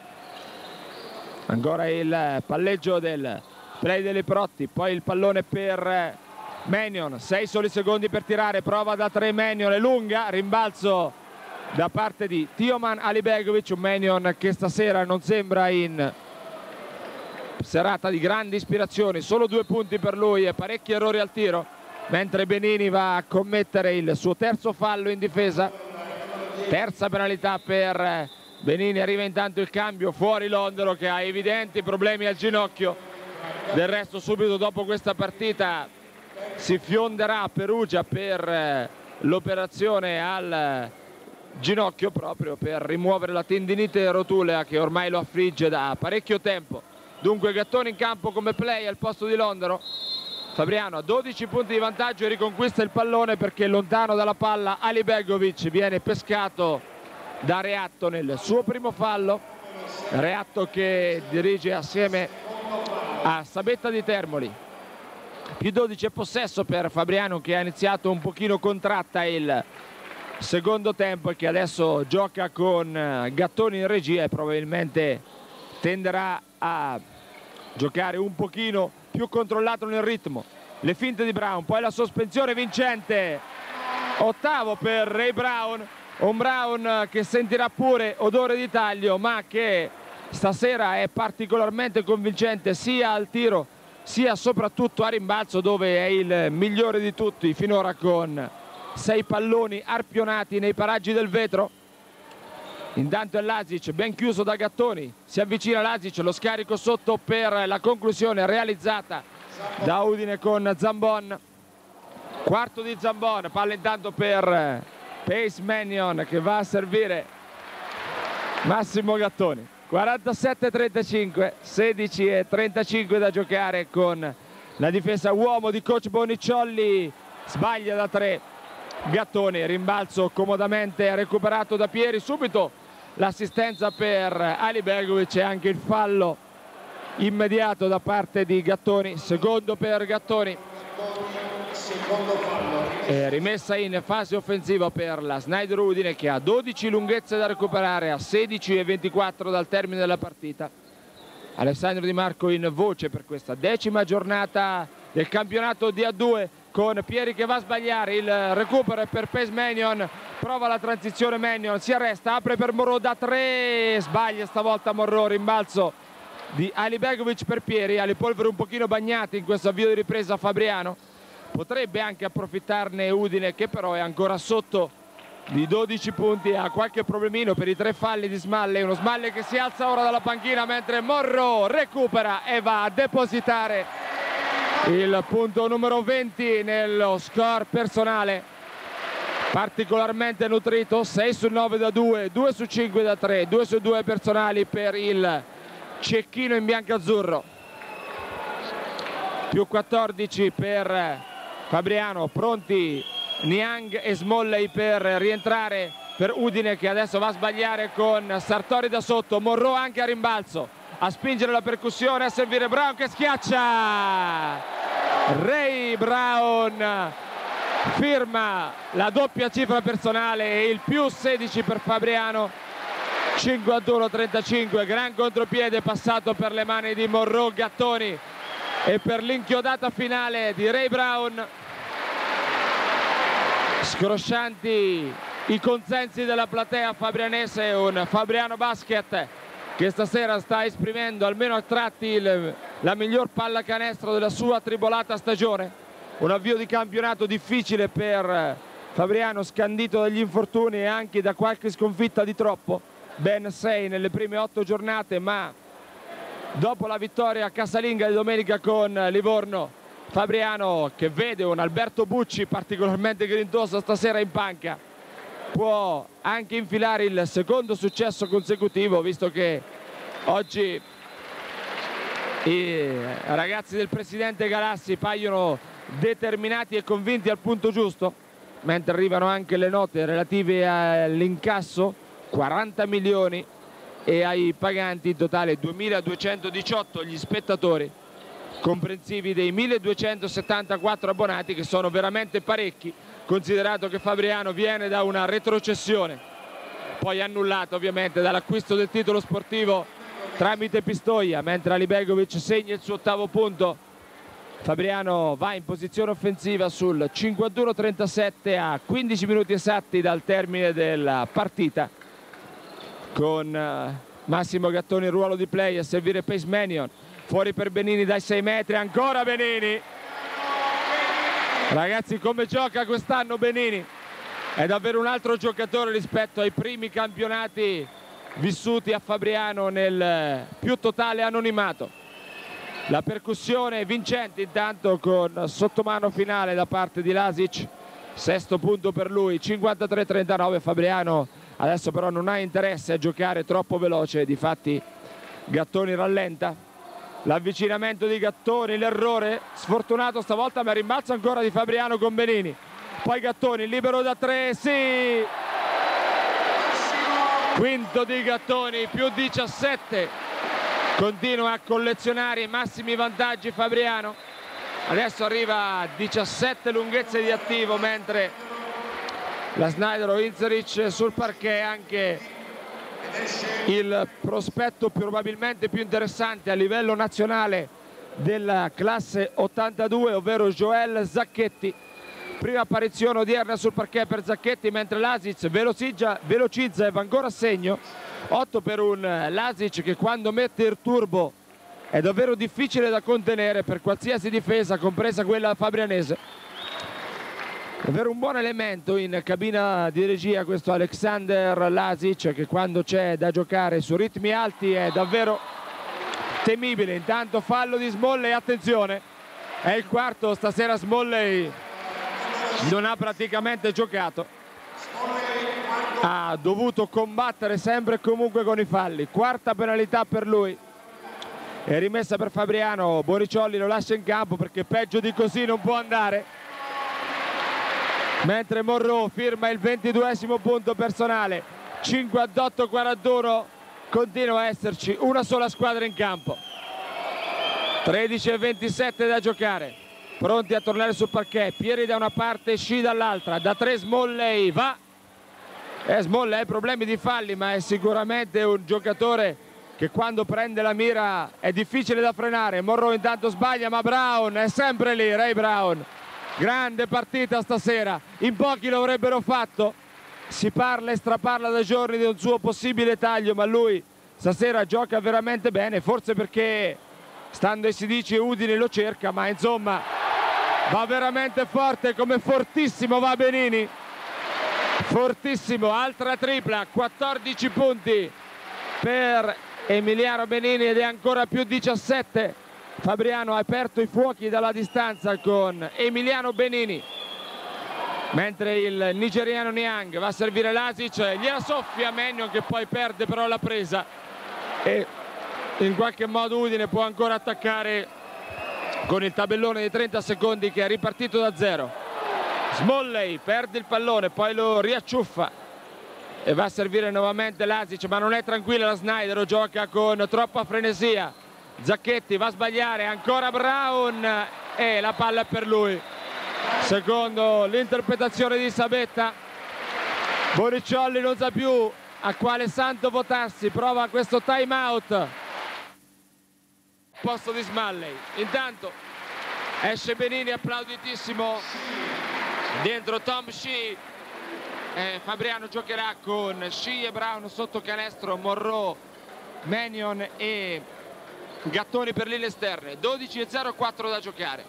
Ancora il palleggio del play delle Protti, poi il pallone per Mannion, sei soli secondi per tirare, prova da tre Mannion, è lunga, rimbalzo da parte di Tioman Alibegovic, un Mannion che stasera non sembra in serata di grandi ispirazioni, solo due punti per lui e parecchi errori al tiro, mentre Benini va a commettere il suo terzo fallo in difesa. Terza penalità per Benini, arriva intanto il cambio, fuori Londero che ha evidenti problemi al ginocchio. Del resto subito dopo questa partita si fionderà a Perugia per l'operazione al ginocchio, proprio per rimuovere la tendinite rotulea che ormai lo affligge da parecchio tempo. Dunque Gattoni in campo come play al posto di Londero. Fabriano a dodici punti di vantaggio e riconquista il pallone perché lontano dalla palla Alibegovic viene pescato da Reatto nel suo primo fallo. Reatto che dirige assieme a Sabetta di Termoli. Più dodici è possesso per Fabriano, che ha iniziato un pochino contratta il secondo tempo e che adesso gioca con Gattoni in regia e probabilmente tenderà a giocare un pochino più controllato nel ritmo. Le finte di Brown, poi la sospensione vincente, ottavo per Ray Brown, un Brown che sentirà pure odore di taglio ma che stasera è particolarmente convincente sia al tiro sia soprattutto a rimbalzo, dove è il migliore di tutti finora con sei palloni arpionati nei paraggi del vetro. Intanto è Lazic ben chiuso da Gattoni, si avvicina Lazic, lo scarico sotto per la conclusione realizzata da Udine con Zambon. Quarto di Zambon, palla intanto per Pace Mannion che va a servire Massimo Gattoni. quarantasette a trentacinque, sedici e trentacinque da giocare con la difesa uomo di coach Bonicciolli. Sbaglia da tre Gattoni, rimbalzo comodamente recuperato da Pieri, subito l'assistenza per Alibegovic e anche il fallo immediato da parte di Gattoni, secondo per Gattoni. E rimessa in fase offensiva per la Snyder Udine che ha dodici lunghezze da recuperare a sedici e ventiquattro dal termine della partita. Alessandro Di Marco in voce per questa decima giornata del campionato D A due, con Pieri che va a sbagliare, il recupero è per Pace Mannion, prova la transizione Mannion, si arresta, apre per Morò da tre, sbaglia stavolta Morò, rimbalzo di Alibegovic per Pieri, ha le polvere un pochino bagnate in questo avvio di ripresa Fabriano. Potrebbe anche approfittarne Udine che però è ancora sotto di dodici punti, ha qualche problemino per i tre falli di Smalley, uno Smalley che si alza ora dalla panchina mentre Morro recupera e va a depositare il punto numero venti nello score personale, particolarmente nutrito, sei su nove da due, due su cinque da tre, due su due personali per il cecchino in biancazzurro, più quattordici per Fabriano, pronti Niang e Smalley per rientrare per Udine che adesso va a sbagliare con Sartori da sotto, Morro anche a rimbalzo, a spingere la percussione, a servire Brown che schiaccia, Ray Brown firma la doppia cifra personale e il più sedici per Fabriano, cinquantuno a trentacinque, gran contropiede passato per le mani di Morro Gattoni e per l'inchiodata finale di Ray Brown. Scroscianti i consensi della platea fabrianese, un Fabriano Basket che stasera sta esprimendo almeno a tratti il, la miglior pallacanestro della sua tribolata stagione. Un avvio di campionato difficile per Fabriano, scandito dagli infortuni e anche da qualche sconfitta di troppo, ben sei nelle prime otto giornate, ma dopo la vittoria casalinga di domenica con Livorno, Fabriano che vede un Alberto Bucci particolarmente grintoso stasera in panca può anche infilare il secondo successo consecutivo, visto che oggi i ragazzi del presidente Galassi paiono determinati e convinti al punto giusto, mentre arrivano anche le note relative all'incasso, quaranta milioni, e ai paganti in totale duemiladuecentodiciotto gli spettatori, comprensivi dei milleduecentosettantaquattro abbonati, che sono veramente parecchi, considerato che Fabriano viene da una retrocessione poi annullata ovviamente dall'acquisto del titolo sportivo tramite Pistoia, mentre Alibegovic segna il suo ottavo punto. Fabriano va in posizione offensiva sul cinquantuno a trentasette a quindici minuti esatti dal termine della partita, con Massimo Gattoni in ruolo di play, a servire Pace Mannion, fuori per Benini dai sei metri, ancora Benini. Ragazzi, come gioca quest'anno Benini, è davvero un altro giocatore rispetto ai primi campionati vissuti a Fabriano nel più totale anonimato. La percussione vincente intanto con sottomano finale da parte di Lazic, sesto punto per lui, cinquantatré a trentanove. Fabriano adesso però non ha interesse a giocare troppo veloce, difatti Gattoni rallenta. L'avvicinamento di Gattoni, l'errore sfortunato stavolta, ma rimbalzo ancora di Fabriano con Benini, poi Gattoni libero da tre, sì, quinto di Gattoni, più diciassette, continua a collezionare i massimi vantaggi Fabriano, adesso arriva a diciassette lunghezze di attivo, mentre la Snajdaro Inzeric sul parquet. Anche il prospetto probabilmente più interessante a livello nazionale della classe ottantadue, ovvero Joel Zacchetti. Prima apparizione odierna sul parquet per Zacchetti, mentre Lazic velocizza, velocizza e va ancora a segno. otto per un Lazic che quando mette il turbo è davvero difficile da contenere per qualsiasi difesa, compresa quella fabrianese. Davvero un buon elemento in cabina di regia questo Alexander Lazic, che quando c'è da giocare su ritmi alti è davvero temibile. Intanto fallo di Smalley, attenzione, è il quarto, stasera Smalley non ha praticamente giocato, ha dovuto combattere sempre e comunque con i falli. Quarta penalità per lui, è rimessa per Fabriano. Boricciolli lo lascia in campo perché peggio di così non può andare, mentre Morro firma il ventiduesimo punto personale. Cinquantotto a quarantuno, continua a esserci una sola squadra in campo. Tredici e ventisette da giocare, pronti a tornare sul parquet. Pieri da una parte, Sci dall'altra. Da tre Smalley va, e Smalley ha problemi di falli, ma è sicuramente un giocatore che quando prende la mira è difficile da frenare. Morro intanto sbaglia, ma Brown è sempre lì. Ray Brown, grande partita stasera, in pochi lo avrebbero fatto. Si parla e straparla da giorni di un suo possibile taglio, ma lui stasera gioca veramente bene, forse perché stando ai si dice Udine lo cerca, ma insomma va veramente forte, come fortissimo va Benini, fortissimo. Altra tripla, quattordici punti per Emiliano Benini ed è ancora più diciassette. Fabriano ha aperto i fuochi dalla distanza con Emiliano Benini, mentre il nigeriano Niang va a servire Lazic, gliela soffia Mannion che poi perde però la presa e in qualche modo Udine può ancora attaccare con il tabellone di trenta secondi che è ripartito da zero. Smalley perde il pallone, poi lo riacciuffa e va a servire nuovamente Lazic, ma non è tranquilla la Snajdaro, gioca con troppa frenesia. Zacchetti va a sbagliare, ancora Brown e la palla è per lui. Secondo l'interpretazione di Sabetta, Boricciolli non sa più a quale santo votarsi, prova questo time out posto di Smalley. Intanto esce Benini, applauditissimo dentro Tom Sci. eh, Fabriano giocherà con Sci e Brown sotto canestro, Morro, Mannion e Gattoni per linee esterne. Dodici e zero quattro da giocare.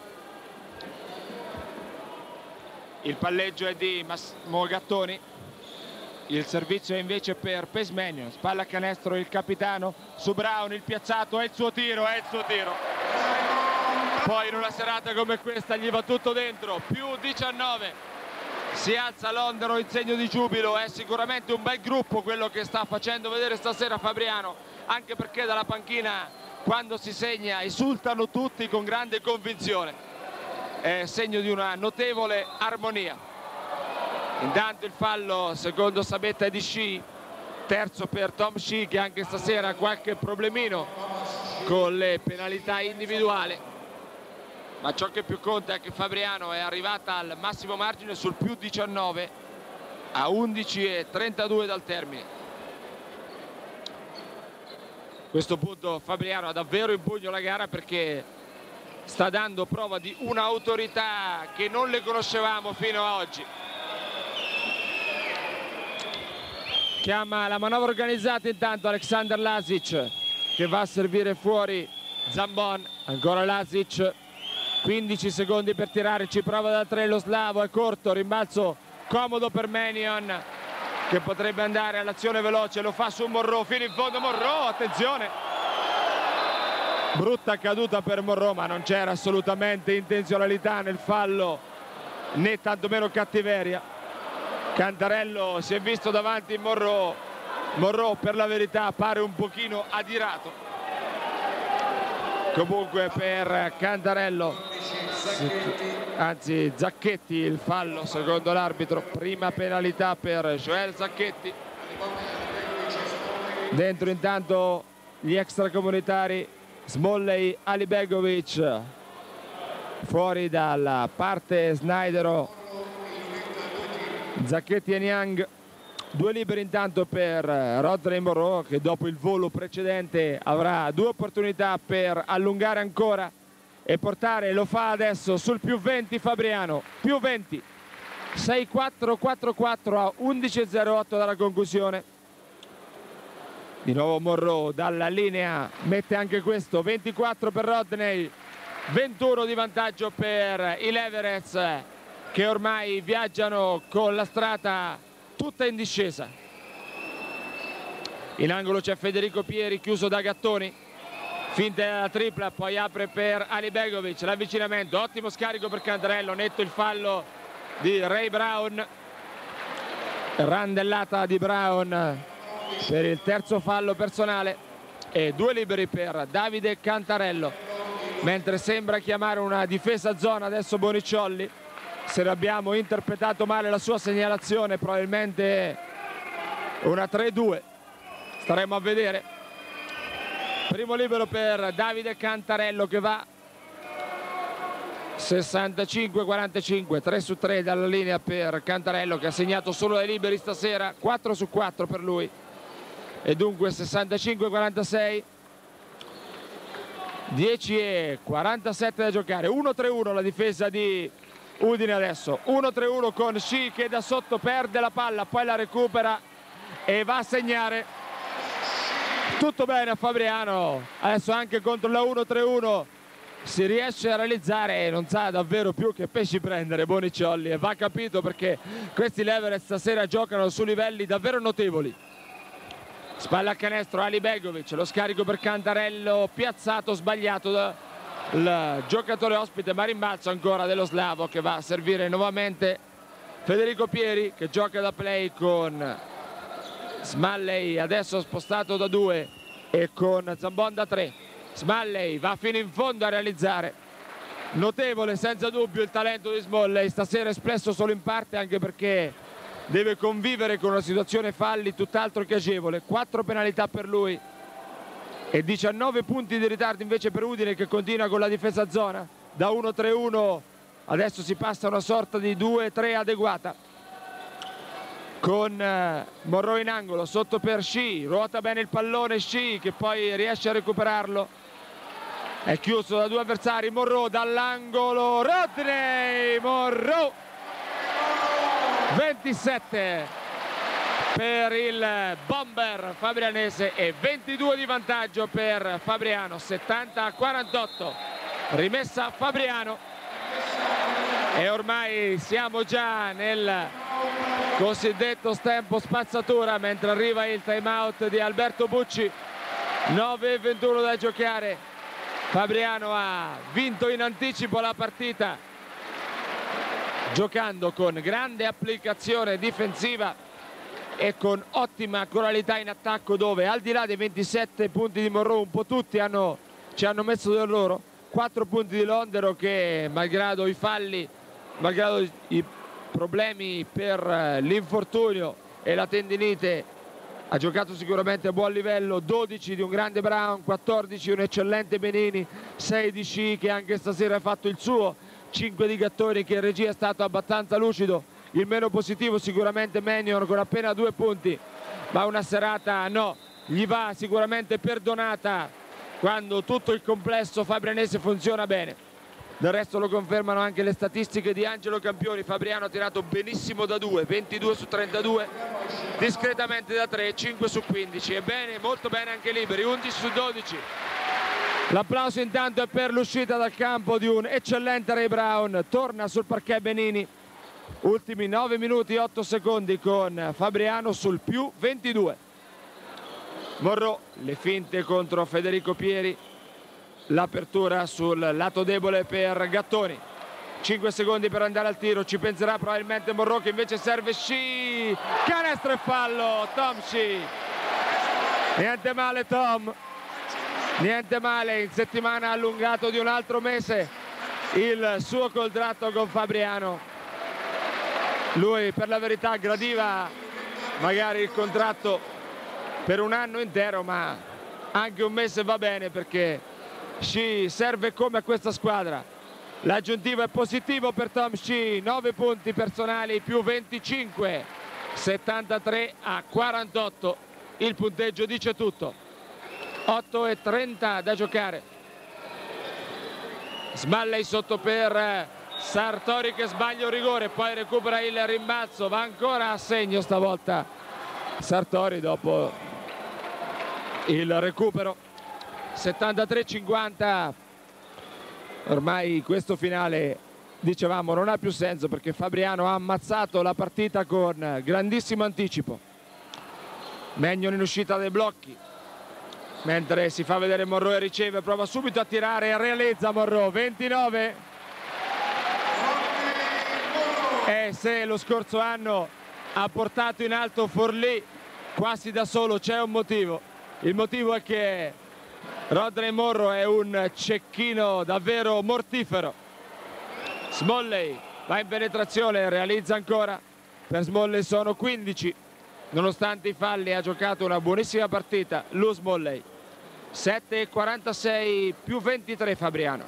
Il palleggio è di Massimo Gattoni, il servizio è invece per Pace Mannion. Spalla a canestro il capitano su Brown, il piazzato, è il suo tiro, è il suo tiro. Poi in una serata come questa gli va tutto dentro. Più diciannove, si alza Londero in segno di giubilo. È sicuramente un bel gruppo quello che sta facendo vedere stasera Fabriano, anche perché dalla panchina quando si segna esultano tutti con grande convinzione. È segno di una notevole armonia. Intanto il fallo secondo Sabetta è di Sci, terzo per Tom Sci, che anche stasera ha qualche problemino con le penalità individuali, ma ciò che più conta è che Fabriano è arrivata al massimo margine sul più diciannove a undici e trentadue dal termine. A questo punto Fabriano ha davvero in pugno la gara perché sta dando prova di un'autorità che non le conoscevamo fino a oggi. Chiama la manovra organizzata intanto Alexander Lazic, che va a servire fuori Zambon. Ancora Lazic, quindici secondi per tirare, ci prova da tre lo slavo, è corto, rimbalzo comodo per Mannion che potrebbe andare all'azione veloce, lo fa su Morro fino in fondo. Morro, attenzione, brutta caduta per Morro, ma non c'era assolutamente intenzionalità nel fallo né tantomeno cattiveria. Cantarello si è visto davanti Morro, Morro per la verità pare un pochino adirato. Comunque per Cantarello, anzi Zacchetti, il fallo secondo l'arbitro, prima penalità per Joel Zacchetti. Dentro intanto gli extracomunitari Smalley, Alibegovic, fuori dalla parte Snajdaro Zacchetti e Niang. Due liberi intanto per Rodney Morrow, che dopo il volo precedente avrà due opportunità per allungare ancora e portare, lo fa adesso, sul più venti Fabriano, più venti, sei quattro, quattro quattro a undici e zero otto dalla conclusione. Di nuovo Morrow dalla linea, mette anche questo, ventiquattro per Rodney, ventuno di vantaggio per i Leverets, che ormai viaggiano con la strada tutta in discesa. In angolo c'è Federico Pieri, chiuso da Gattoni, finta la tripla, poi apre per Alibegovic, l'avvicinamento, ottimo scarico per Cantarello, netto il fallo di Ray Brown, randellata di Brown per il terzo fallo personale e due liberi per Davide Cantarello, mentre sembra chiamare una difesa zona adesso Bonicciolli. Se abbiamo interpretato male la sua segnalazione, probabilmente una tre due, staremo a vedere. Primo libero per Davide Cantarello, che va sessantacinque quarantacinque, tre su tre dalla linea per Cantarello, che ha segnato solo dai liberi stasera, quattro su quattro per lui, e dunque sessantacinque quarantasei. dieci e quarantasette da giocare, uno tre uno la difesa di Udine adesso, uno tre uno con Sci che da sotto perde la palla, poi la recupera e va a segnare. Tutto bene a Fabriano, adesso anche contro la uno tre uno si riesce a realizzare e non sa davvero più che pesci prendere Bonicciolli, e va capito, perché questi Leverett stasera giocano su livelli davvero notevoli. Spalla a canestro Alibegovic, lo scarico per Cantarello, piazzato, sbagliato da il giocatore ospite, ma rimbalzo ancora dello slavo, che va a servire nuovamente Federico Pieri, che gioca da play con Smalley, adesso spostato da due, e con Zambon da tre. Smalley va fino in fondo a realizzare, notevole senza dubbio il talento di Smalley, stasera espresso solo in parte, anche perché deve convivere con una situazione falli tutt'altro che agevole. Quattro penalità per lui e diciannove punti di ritardo invece per Udine, che continua con la difesa zona. Da uno tre uno adesso si passa a una sorta di due tre adeguata, con eh, Morrow in angolo, sotto per Sci, ruota bene il pallone Sci, che poi riesce a recuperarlo, è chiuso da due avversari. Morrow dall'angolo, Rodney Morrow, ventisette per il bomber fabrianese e ventidue di vantaggio per Fabriano, settanta a quarantotto, rimessa a Fabriano, e ormai siamo già nel cosiddetto tempo spazzatura, mentre arriva il time out di Alberto Bucci. Nove e ventuno da giocare, Fabriano ha vinto in anticipo la partita, giocando con grande applicazione difensiva e con ottima coralità in attacco, dove al di là dei ventisette punti di Morrow un po' tutti hanno, ci hanno messo del loro. Quattro punti di Londero, che malgrado i falli, malgrado i problemi per l'infortunio e la tendinite, ha giocato sicuramente a buon livello. Dodici di un grande Brown, quattordici un eccellente Benini, sei di Sci, che anche stasera ha fatto il suo, cinque di Gattoni, che in regia è stato abbastanza lucido. Il meno positivo sicuramente Mannion, con appena due punti, ma una serata no, gli va sicuramente perdonata quando tutto il complesso fabrianese funziona bene. Del resto lo confermano anche le statistiche di Angelo Campioni. Fabriano ha tirato benissimo da due, ventidue su trentadue, discretamente da tre, cinque su quindici, e bene, molto bene anche liberi, undici su dodici. L'applauso intanto è per l'uscita dal campo di un eccellente Ray Brown. Torna sul parquet Benini. Ultimi nove minuti e otto secondi con Fabriano sul più ventidue. Morrow, le finte contro Federico Pieri, l'apertura sul lato debole per Gattoni. cinque secondi per andare al tiro, ci penserà probabilmente Morrow, che invece serve Sci, canestro e fallo. Tom Sci, niente male Tom, niente male, in settimana allungato di un altro mese il suo contratto con Fabriano. Lui per la verità gradiva magari il contratto per un anno intero, ma anche un mese va bene, perché Sci serve come a questa squadra. L'aggiuntivo è positivo per Tom Shih, nove punti personali più venticinque, settantatré a quarantotto, il punteggio dice tutto. otto e trenta da giocare. Smalley sotto per Sartori che sbaglia un rigore, poi recupera il rimbalzo, va ancora a segno stavolta Sartori dopo il recupero. settantatré cinquanta. Ormai questo finale, dicevamo, non ha più senso perché Fabriano ha ammazzato la partita con grandissimo anticipo. Mannion in uscita dai blocchi, mentre si fa vedere Monroe e riceve, prova subito a tirare e realizza Monroe. ventinove. E se lo scorso anno ha portato in alto Forlì quasi da solo, c'è un motivo. Il motivo è che Rodney Monroe è un cecchino davvero mortifero. Smalley va in penetrazione, realizza ancora. Per Smalley sono quindici. Nonostante i falli ha giocato una buonissima partita Lou Smalley. sette e quarantasei più ventitré Fabriano.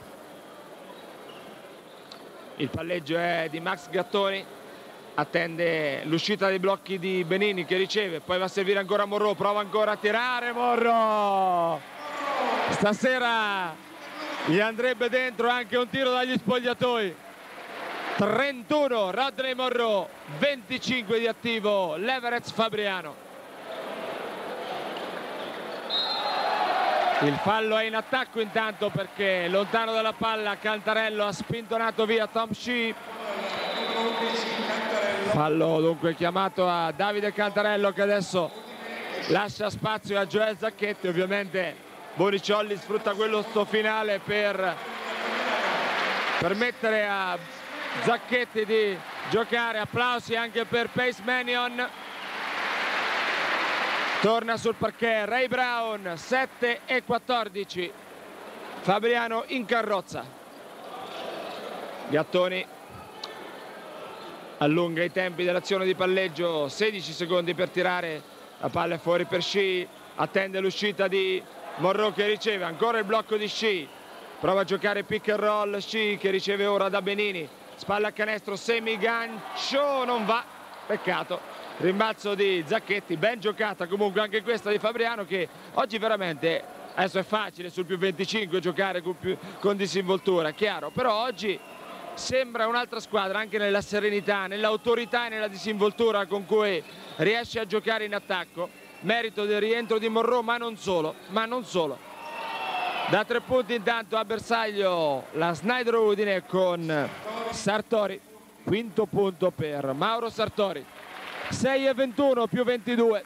Il palleggio è di Max Gattoni, attende l'uscita dei blocchi di Benini che riceve, poi va a servire ancora Monroe, prova ancora a tirare Monroe. Stasera gli andrebbe dentro anche un tiro dagli spogliatoi. trentuno Rodney Monroe, venticinque di attivo l'Everett Fabriano. Il fallo è in attacco intanto perché lontano dalla palla Cantarello ha spintonato via Tom Shih. Fallo dunque chiamato a Davide Cantarello che adesso lascia spazio a Joel Zacchetti. Ovviamente Boniciolli sfrutta quello sto finale per permettere a Zacchetti di giocare. Applausi anche per Pace Mannion. Torna sul parquet Ray Brown, sette e quattordici. Fabriano in carrozza. Gattoni allunga i tempi dell'azione di palleggio, sedici secondi per tirare. La palla è fuori per Shih, attende l'uscita di Monroe che riceve, ancora il blocco di Shih, prova a giocare pick and roll Shih che riceve ora da Benini, spalla a canestro, semigancio, non va, peccato. Rimbalzo di Zacchetti, ben giocata comunque anche questa di Fabriano che oggi veramente, adesso è facile sul più venticinque giocare con, più, con disinvoltura, chiaro, però oggi sembra un'altra squadra anche nella serenità, nell'autorità e nella disinvoltura con cui riesce a giocare in attacco. Merito del rientro di Monroe, ma non solo, ma non solo. Da tre punti intanto a bersaglio la Snyder Udine con Sartori, quinto punto per Mauro Sartori. sei e ventuno più ventidue.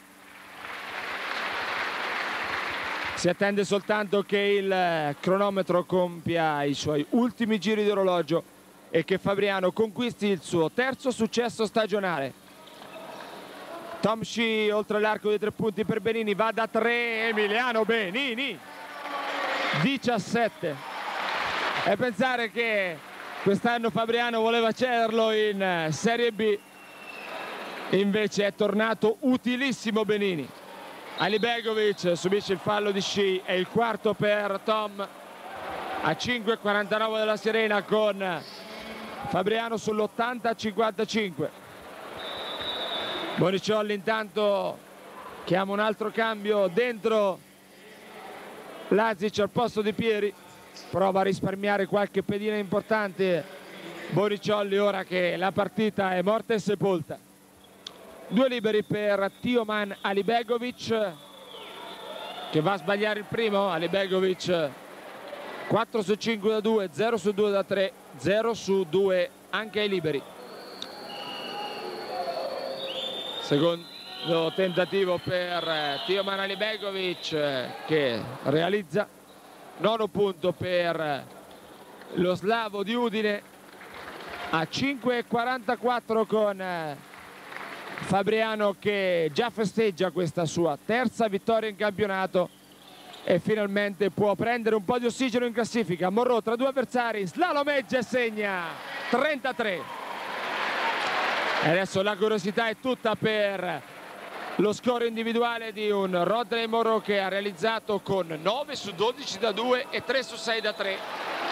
Si attende soltanto che il cronometro compia i suoi ultimi giri di orologio e che Fabriano conquisti il suo terzo successo stagionale. Tom Shih oltre l'arco dei tre punti per Benini, va da tre Emiliano Benini, diciassette. E pensare che quest'anno Fabriano voleva cederlo in Serie B, invece è tornato utilissimo Benini. Alibegovic subisce il fallo di Shih, è il quarto per Tom. A cinque e quarantanove della sirena con Fabriano sull'ottanta a cinquantacinque. Boniciolli intanto chiama un altro cambio dentro Lazic al posto di Pieri, prova a risparmiare qualche pedina importante Boniciolli ora che la partita è morta e sepolta. Due liberi per Tioman Alibegovic che va a sbagliare il primo. Alibegovic quattro su cinque da due, zero su due da tre, zero su due anche ai liberi. Secondo tentativo per Tioman Alibegovic che realizza. Nono punto per lo slavo di Udine. A cinque e quarantaquattro con Fabriano che già festeggia questa sua terza vittoria in campionato e finalmente può prendere un po' di ossigeno in classifica. Monroe tra due avversari, slalomeggia e segna trentatré. E adesso la curiosità è tutta per lo score individuale di un Rodney Monroe che ha realizzato con nove su dodici da due e tre su sei da tre.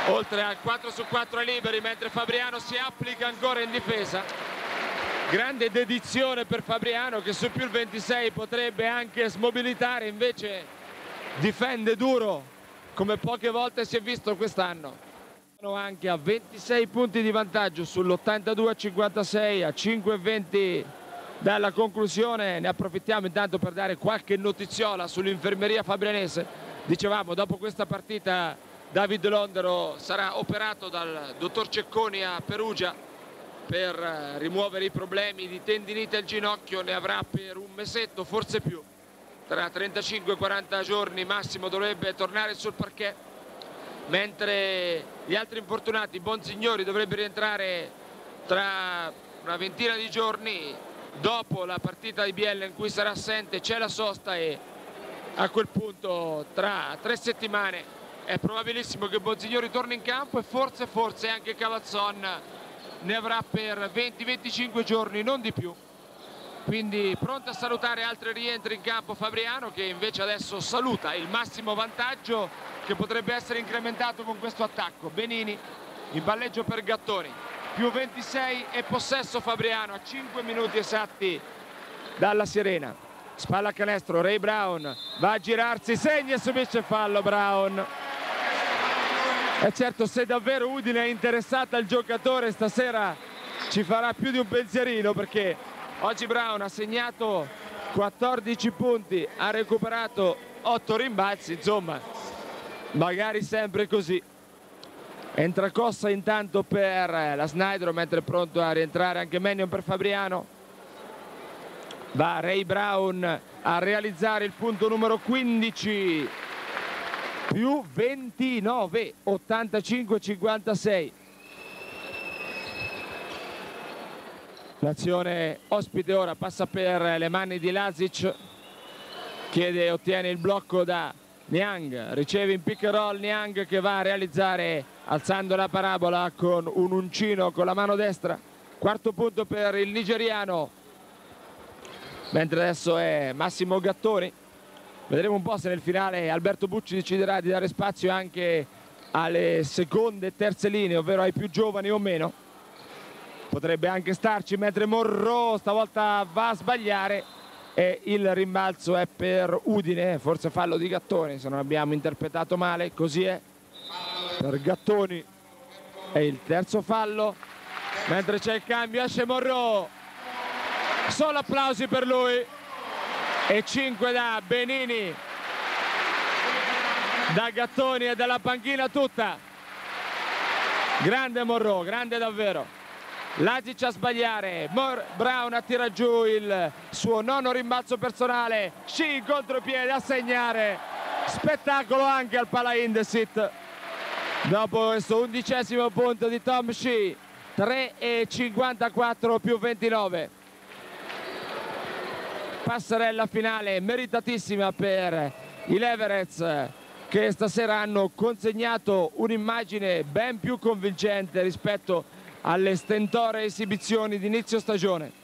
oltre al quattro su quattro ai liberi, mentre Fabriano si applica ancora in difesa. Grande dedizione per Fabriano, che su più il ventisei potrebbe anche smobilitare, invece difende duro come poche volte si è visto quest'anno. Anche a ventisei punti di vantaggio sull'ottantadue a cinquantasei, a cinque e venti dalla conclusione. Ne approfittiamo intanto per dare qualche notiziola sull'infermeria fabrianese. Dicevamo, dopo questa partita David Londero sarà operato dal dottor Cecconi a Perugia per rimuovere i problemi di tendinite al ginocchio. Ne avrà per un mesetto, forse più. Tra trentacinque e quaranta giorni massimo dovrebbe tornare sul parquet, mentre gli altri infortunati, Bonsignori, dovrebbe rientrare tra una ventina di giorni dopo la partita di Biella in cui sarà assente. C'è la sosta e a quel punto tra tre settimane è probabilissimo che Bonsignori torni in campo, e forse forse anche Cavazzon ne avrà per venti venticinque giorni, non di più. Quindi pronto a salutare altri rientri in campo Fabriano, che invece adesso saluta il massimo vantaggio che potrebbe essere incrementato con questo attacco. Benini in palleggio per Gattoni, più ventisei e possesso Fabriano a cinque minuti esatti dalla sirena. Spalla canestro, Ray Brown va a girarsi, segna e subisce fallo Brown. E certo, se davvero Udine è interessata al giocatore stasera ci farà più di un pensierino, perché oggi Brown ha segnato quattordici punti, ha recuperato otto rimbalzi, insomma, magari sempre così. Entra Cossa intanto per la Sneijder, mentre è pronto a rientrare anche Mannion per Fabriano. Va Ray Brown a realizzare il punto numero quindici, più ventinove, ottantacinque a cinquantasei. L'azione ospite ora passa per le mani di Lazic, chiede e ottiene il blocco da Niang, riceve in pick and roll Niang, che va a realizzare alzando la parabola con un uncino con la mano destra. Quarto punto per il nigeriano, mentre adesso è Massimo Gattoni. Vedremo un po' se nel finale Alberto Bucci deciderà di dare spazio anche alle seconde e terze linee, ovvero ai più giovani o meno. Potrebbe anche starci, mentre Morro stavolta va a sbagliare e il rimbalzo è per Udine, forse fallo di Gattoni se non abbiamo interpretato male. Così è, per Gattoni è il terzo fallo, mentre c'è il cambio, esce Morro, solo applausi per lui, e cinque da Benini, da Gattoni e dalla panchina tutta. Grande Morro, grande davvero. Lazic a sbagliare, Mor Brown attira giù il suo nono rimbalzo personale, Sci in contropiede a segnare. Spettacolo anche al Pala Indesit dopo questo undicesimo punto di Tom Sci. Tre e cinquantaquattro più ventinove. Passerella finale meritatissima per i Leverets, che stasera hanno consegnato un'immagine ben più convincente rispetto alle stentore esibizioni di inizio stagione.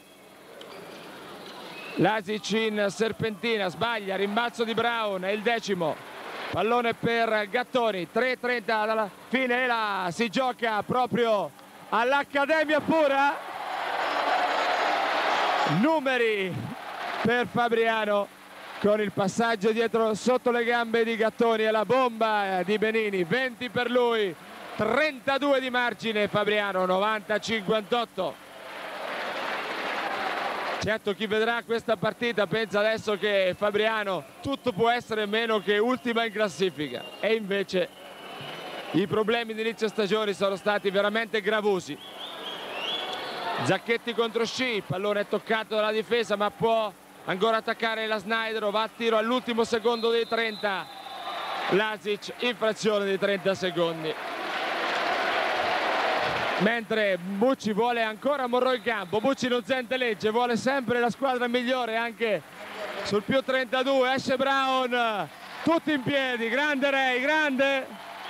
Lazic in serpentina, sbaglia, rimbalzo di Brown, è il decimo. Pallone per Gattoni, tre e trenta dalla fine, e là si gioca proprio all'Accademia pura. Numeri per Fabriano con il passaggio dietro sotto le gambe di Gattoni e la bomba di Benini. venti per lui, trentadue di margine Fabriano, novanta a cinquantotto. Certo, chi vedrà questa partita pensa adesso che Fabriano tutto può essere meno che ultima in classifica, e invece i problemi di inizio stagione sono stati veramente gravosi. Zacchetti contro Sci, pallone è toccato dalla difesa ma può ancora attaccare la Sneijder, va a tiro all'ultimo secondo dei trenta. Lazic in frazione di trenta secondi. Mentre Bucci vuole ancora Morro in campo, Bucci non sente legge, vuole sempre la squadra migliore anche sul più trentadue. Esce Brown, tutti in piedi, grande Ray, grande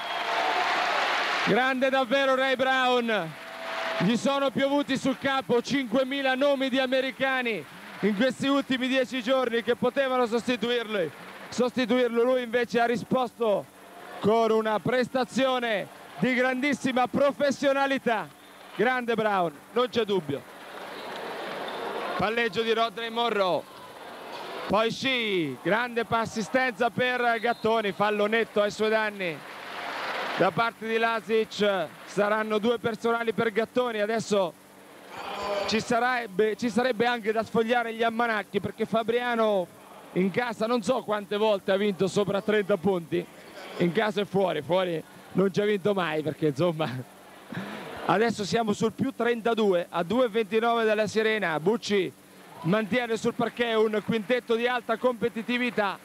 grande davvero Ray Brown. Gli sono piovuti sul capo cinquemila nomi di americani in questi ultimi dieci giorni che potevano sostituirlo sostituirlo lui invece ha risposto con una prestazione di grandissima professionalità. Grande Brown, non c'è dubbio. Palleggio di Rodney Monroe, poi sci, grande assistenza per Gattoni, fallo netto ai suoi danni da parte di Lasic. Saranno due personali per Gattoni. Adesso ci sarebbe, ci sarebbe anche da sfogliare gli almanacchi, perché Fabriano in casa non so quante volte ha vinto sopra trenta punti, in casa e fuori, fuori non ci ha vinto mai, perché insomma adesso siamo sul più trentadue a due e ventinove dalla Sirena. Bucci mantiene sul parquet un quintetto di alta competitività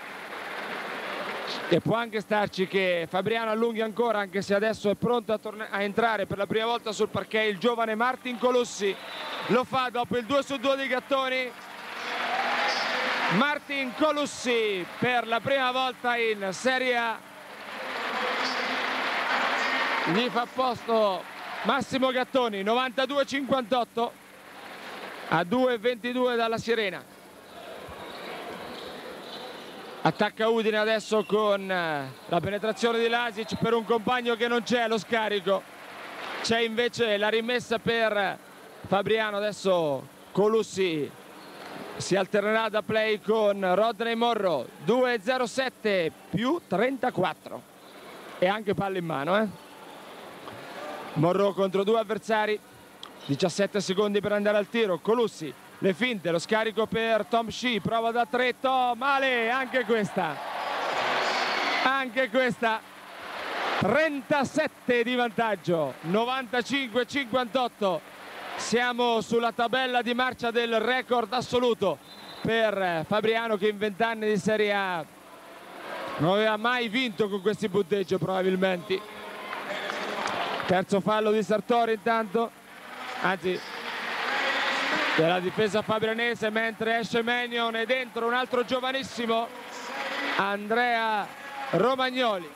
e può anche starci che Fabriano allunghi ancora, anche se adesso è pronto a, a entrare per la prima volta sul parquet il giovane Martin Colussi. Lo fa dopo il due su due di Gattoni. Martin Colussi per la prima volta in Serie A, gli fa posto Massimo Gattoni. Novantadue cinquantotto a due e ventidue dalla Sirena. Attacca Udine adesso con la penetrazione di Lasic per un compagno che non c'è, lo scarico. C'è invece la rimessa per Fabriano. Adesso Colussi si alternerà da play con Rodney Monroe. Due zero sette più trentaquattro e anche palla in mano, eh? Monroe contro due avversari, diciassette secondi per andare al tiro. Colussi, le finte, lo scarico per Tom Shee, prova da tre, Tom, male, anche questa anche questa trentasette di vantaggio. Novantacinque cinquantotto, siamo sulla tabella di marcia del record assoluto per Fabriano, che in vent'anni di Serie A non aveva mai vinto con questi punteggi probabilmente. Terzo fallo di Sartori intanto, anzi della difesa fabrianese, mentre esce Menion e dentro un altro giovanissimo, Andrea Romagnoli.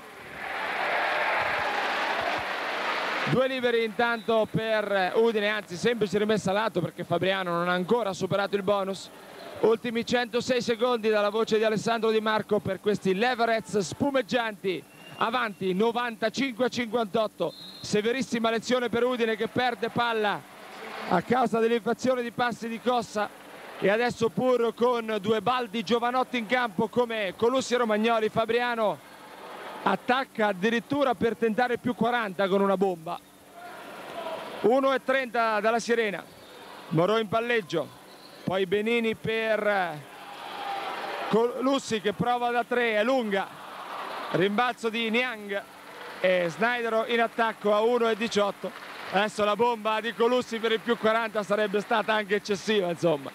Due liberi intanto per Udine, anzi semplice rimessa a lato perché Fabriano non ha ancora superato il bonus. Ultimi centosei secondi dalla voce di Alessandro Di Marco per questi Leverets spumeggianti, avanti novantacinque cinquantotto. Severissima lezione per Udine, che perde palla a causa dell'infrazione di passi di Cossa, e adesso pur con due baldi giovanotti in campo come Colussi e Romagnoli, Fabriano attacca addirittura per tentare più quaranta con una bomba. uno e trenta dalla Sirena. Monroe in palleggio, poi Benini per Colussi che prova da tre, è lunga, rimbalzo di Niang e Sneijder in attacco a uno e diciotto. Adesso la bomba di Colussi per il più quaranta sarebbe stata anche eccessiva, insomma.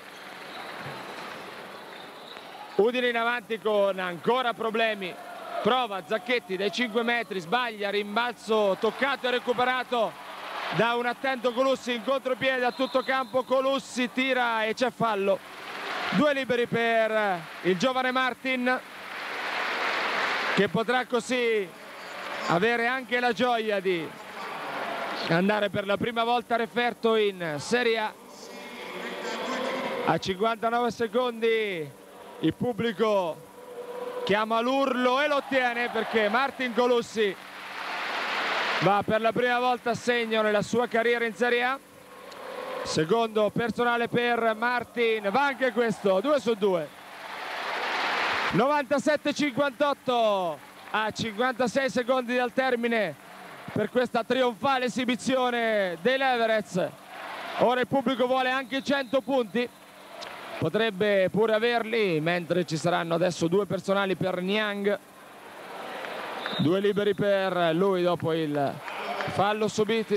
Udine in avanti con ancora problemi. Prova Zacchetti dai cinque metri, sbaglia, rimbalzo toccato e recuperato da un attento Colussi in contropiede a tutto campo. Colussi tira e c'è fallo. Due liberi per il giovane Martin, che potrà così avere anche la gioia di andare per la prima volta a referto in Serie A. A cinquantanove secondi il pubblico chiama l'urlo e lo ottiene, perché Martin Colussi va per la prima volta a segno nella sua carriera in Serie A. Secondo personale per Martin, va anche questo, due su due. novantasette cinquantotto a cinquantasei secondi dal termine per questa trionfale esibizione dei Leverets. Ora il pubblico vuole anche cento punti, potrebbe pure averli, mentre ci saranno adesso due personali per Niang, due liberi per lui dopo il fallo subito.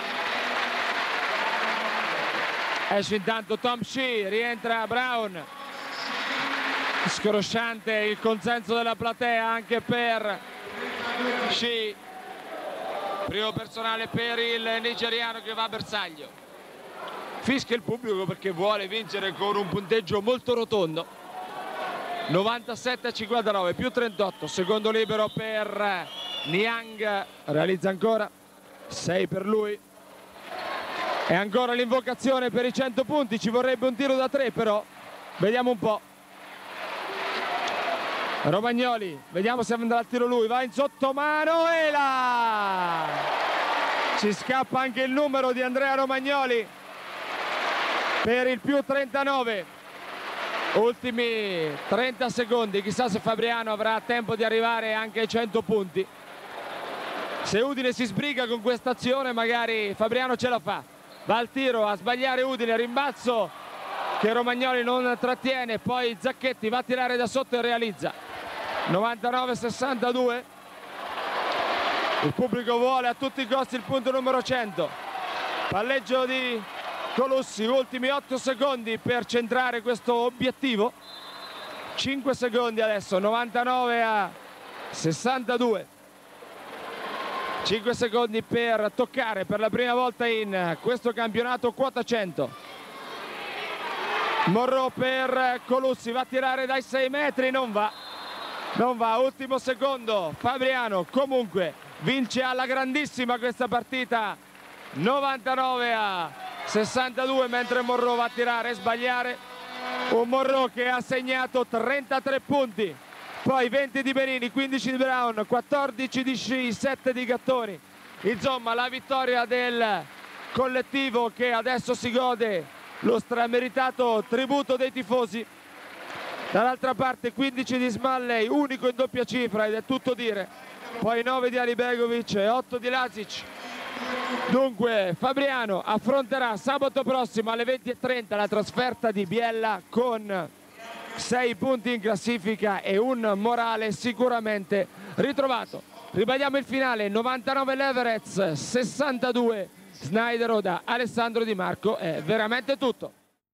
Esce intanto Tom Shee, rientra Brown, scrosciante il consenso della platea anche per Shee. Primo personale per il nigeriano che va a bersaglio. Fischia il pubblico perché vuole vincere con un punteggio molto rotondo. novantasette a cinquantanove più trentotto. Secondo libero per Niang, realizza ancora, sei per lui. E ancora l'invocazione per i cento punti, ci vorrebbe un tiro da tre però, vediamo un po'. Romagnoli, vediamo se andrà al tiro lui, va in sottomano e là! Ci scappa anche il numero di Andrea Romagnoli per il più trentanove. Ultimi trenta secondi, chissà se Fabriano avrà tempo di arrivare anche ai cento punti. Se Udine si sbriga con questa azione magari Fabriano ce la fa. Va al tiro, a sbagliare Udine, rimbalzo che Romagnoli non trattiene, poi Zacchetti va a tirare da sotto e realizza. novantanove sessantadue. Il pubblico vuole a tutti i costi il punto numero cento. Palleggio di Colussi, ultimi otto secondi per centrare questo obiettivo. cinque secondi adesso, novantanove a sessantadue. cinque secondi per toccare per la prima volta in questo campionato quota cento. Morro per Colussi, va a tirare dai sei metri, non va. Non va, ultimo secondo. Fabriano comunque vince alla grandissima questa partita, novantanove a sessantadue, mentre Morro va a tirare e sbagliare. Un Morro che ha segnato trentatré punti, poi venti di Benini, quindici di Brown, quattordici di Sci, sette di Gattoni. Insomma, la vittoria del collettivo che adesso si gode lo strameritato tributo dei tifosi. Dall'altra parte quindici di Smalley, unico in doppia cifra ed è tutto dire. Poi nove di Alibegovic e otto di Lazic. Dunque Fabriano affronterà sabato prossimo alle venti e trenta la trasferta di Biella con sei punti in classifica e un morale sicuramente ritrovato. Ribadiamo il finale: novantanove l'Everest, sessantadue Snider da Alessandro Di Marco. È veramente tutto.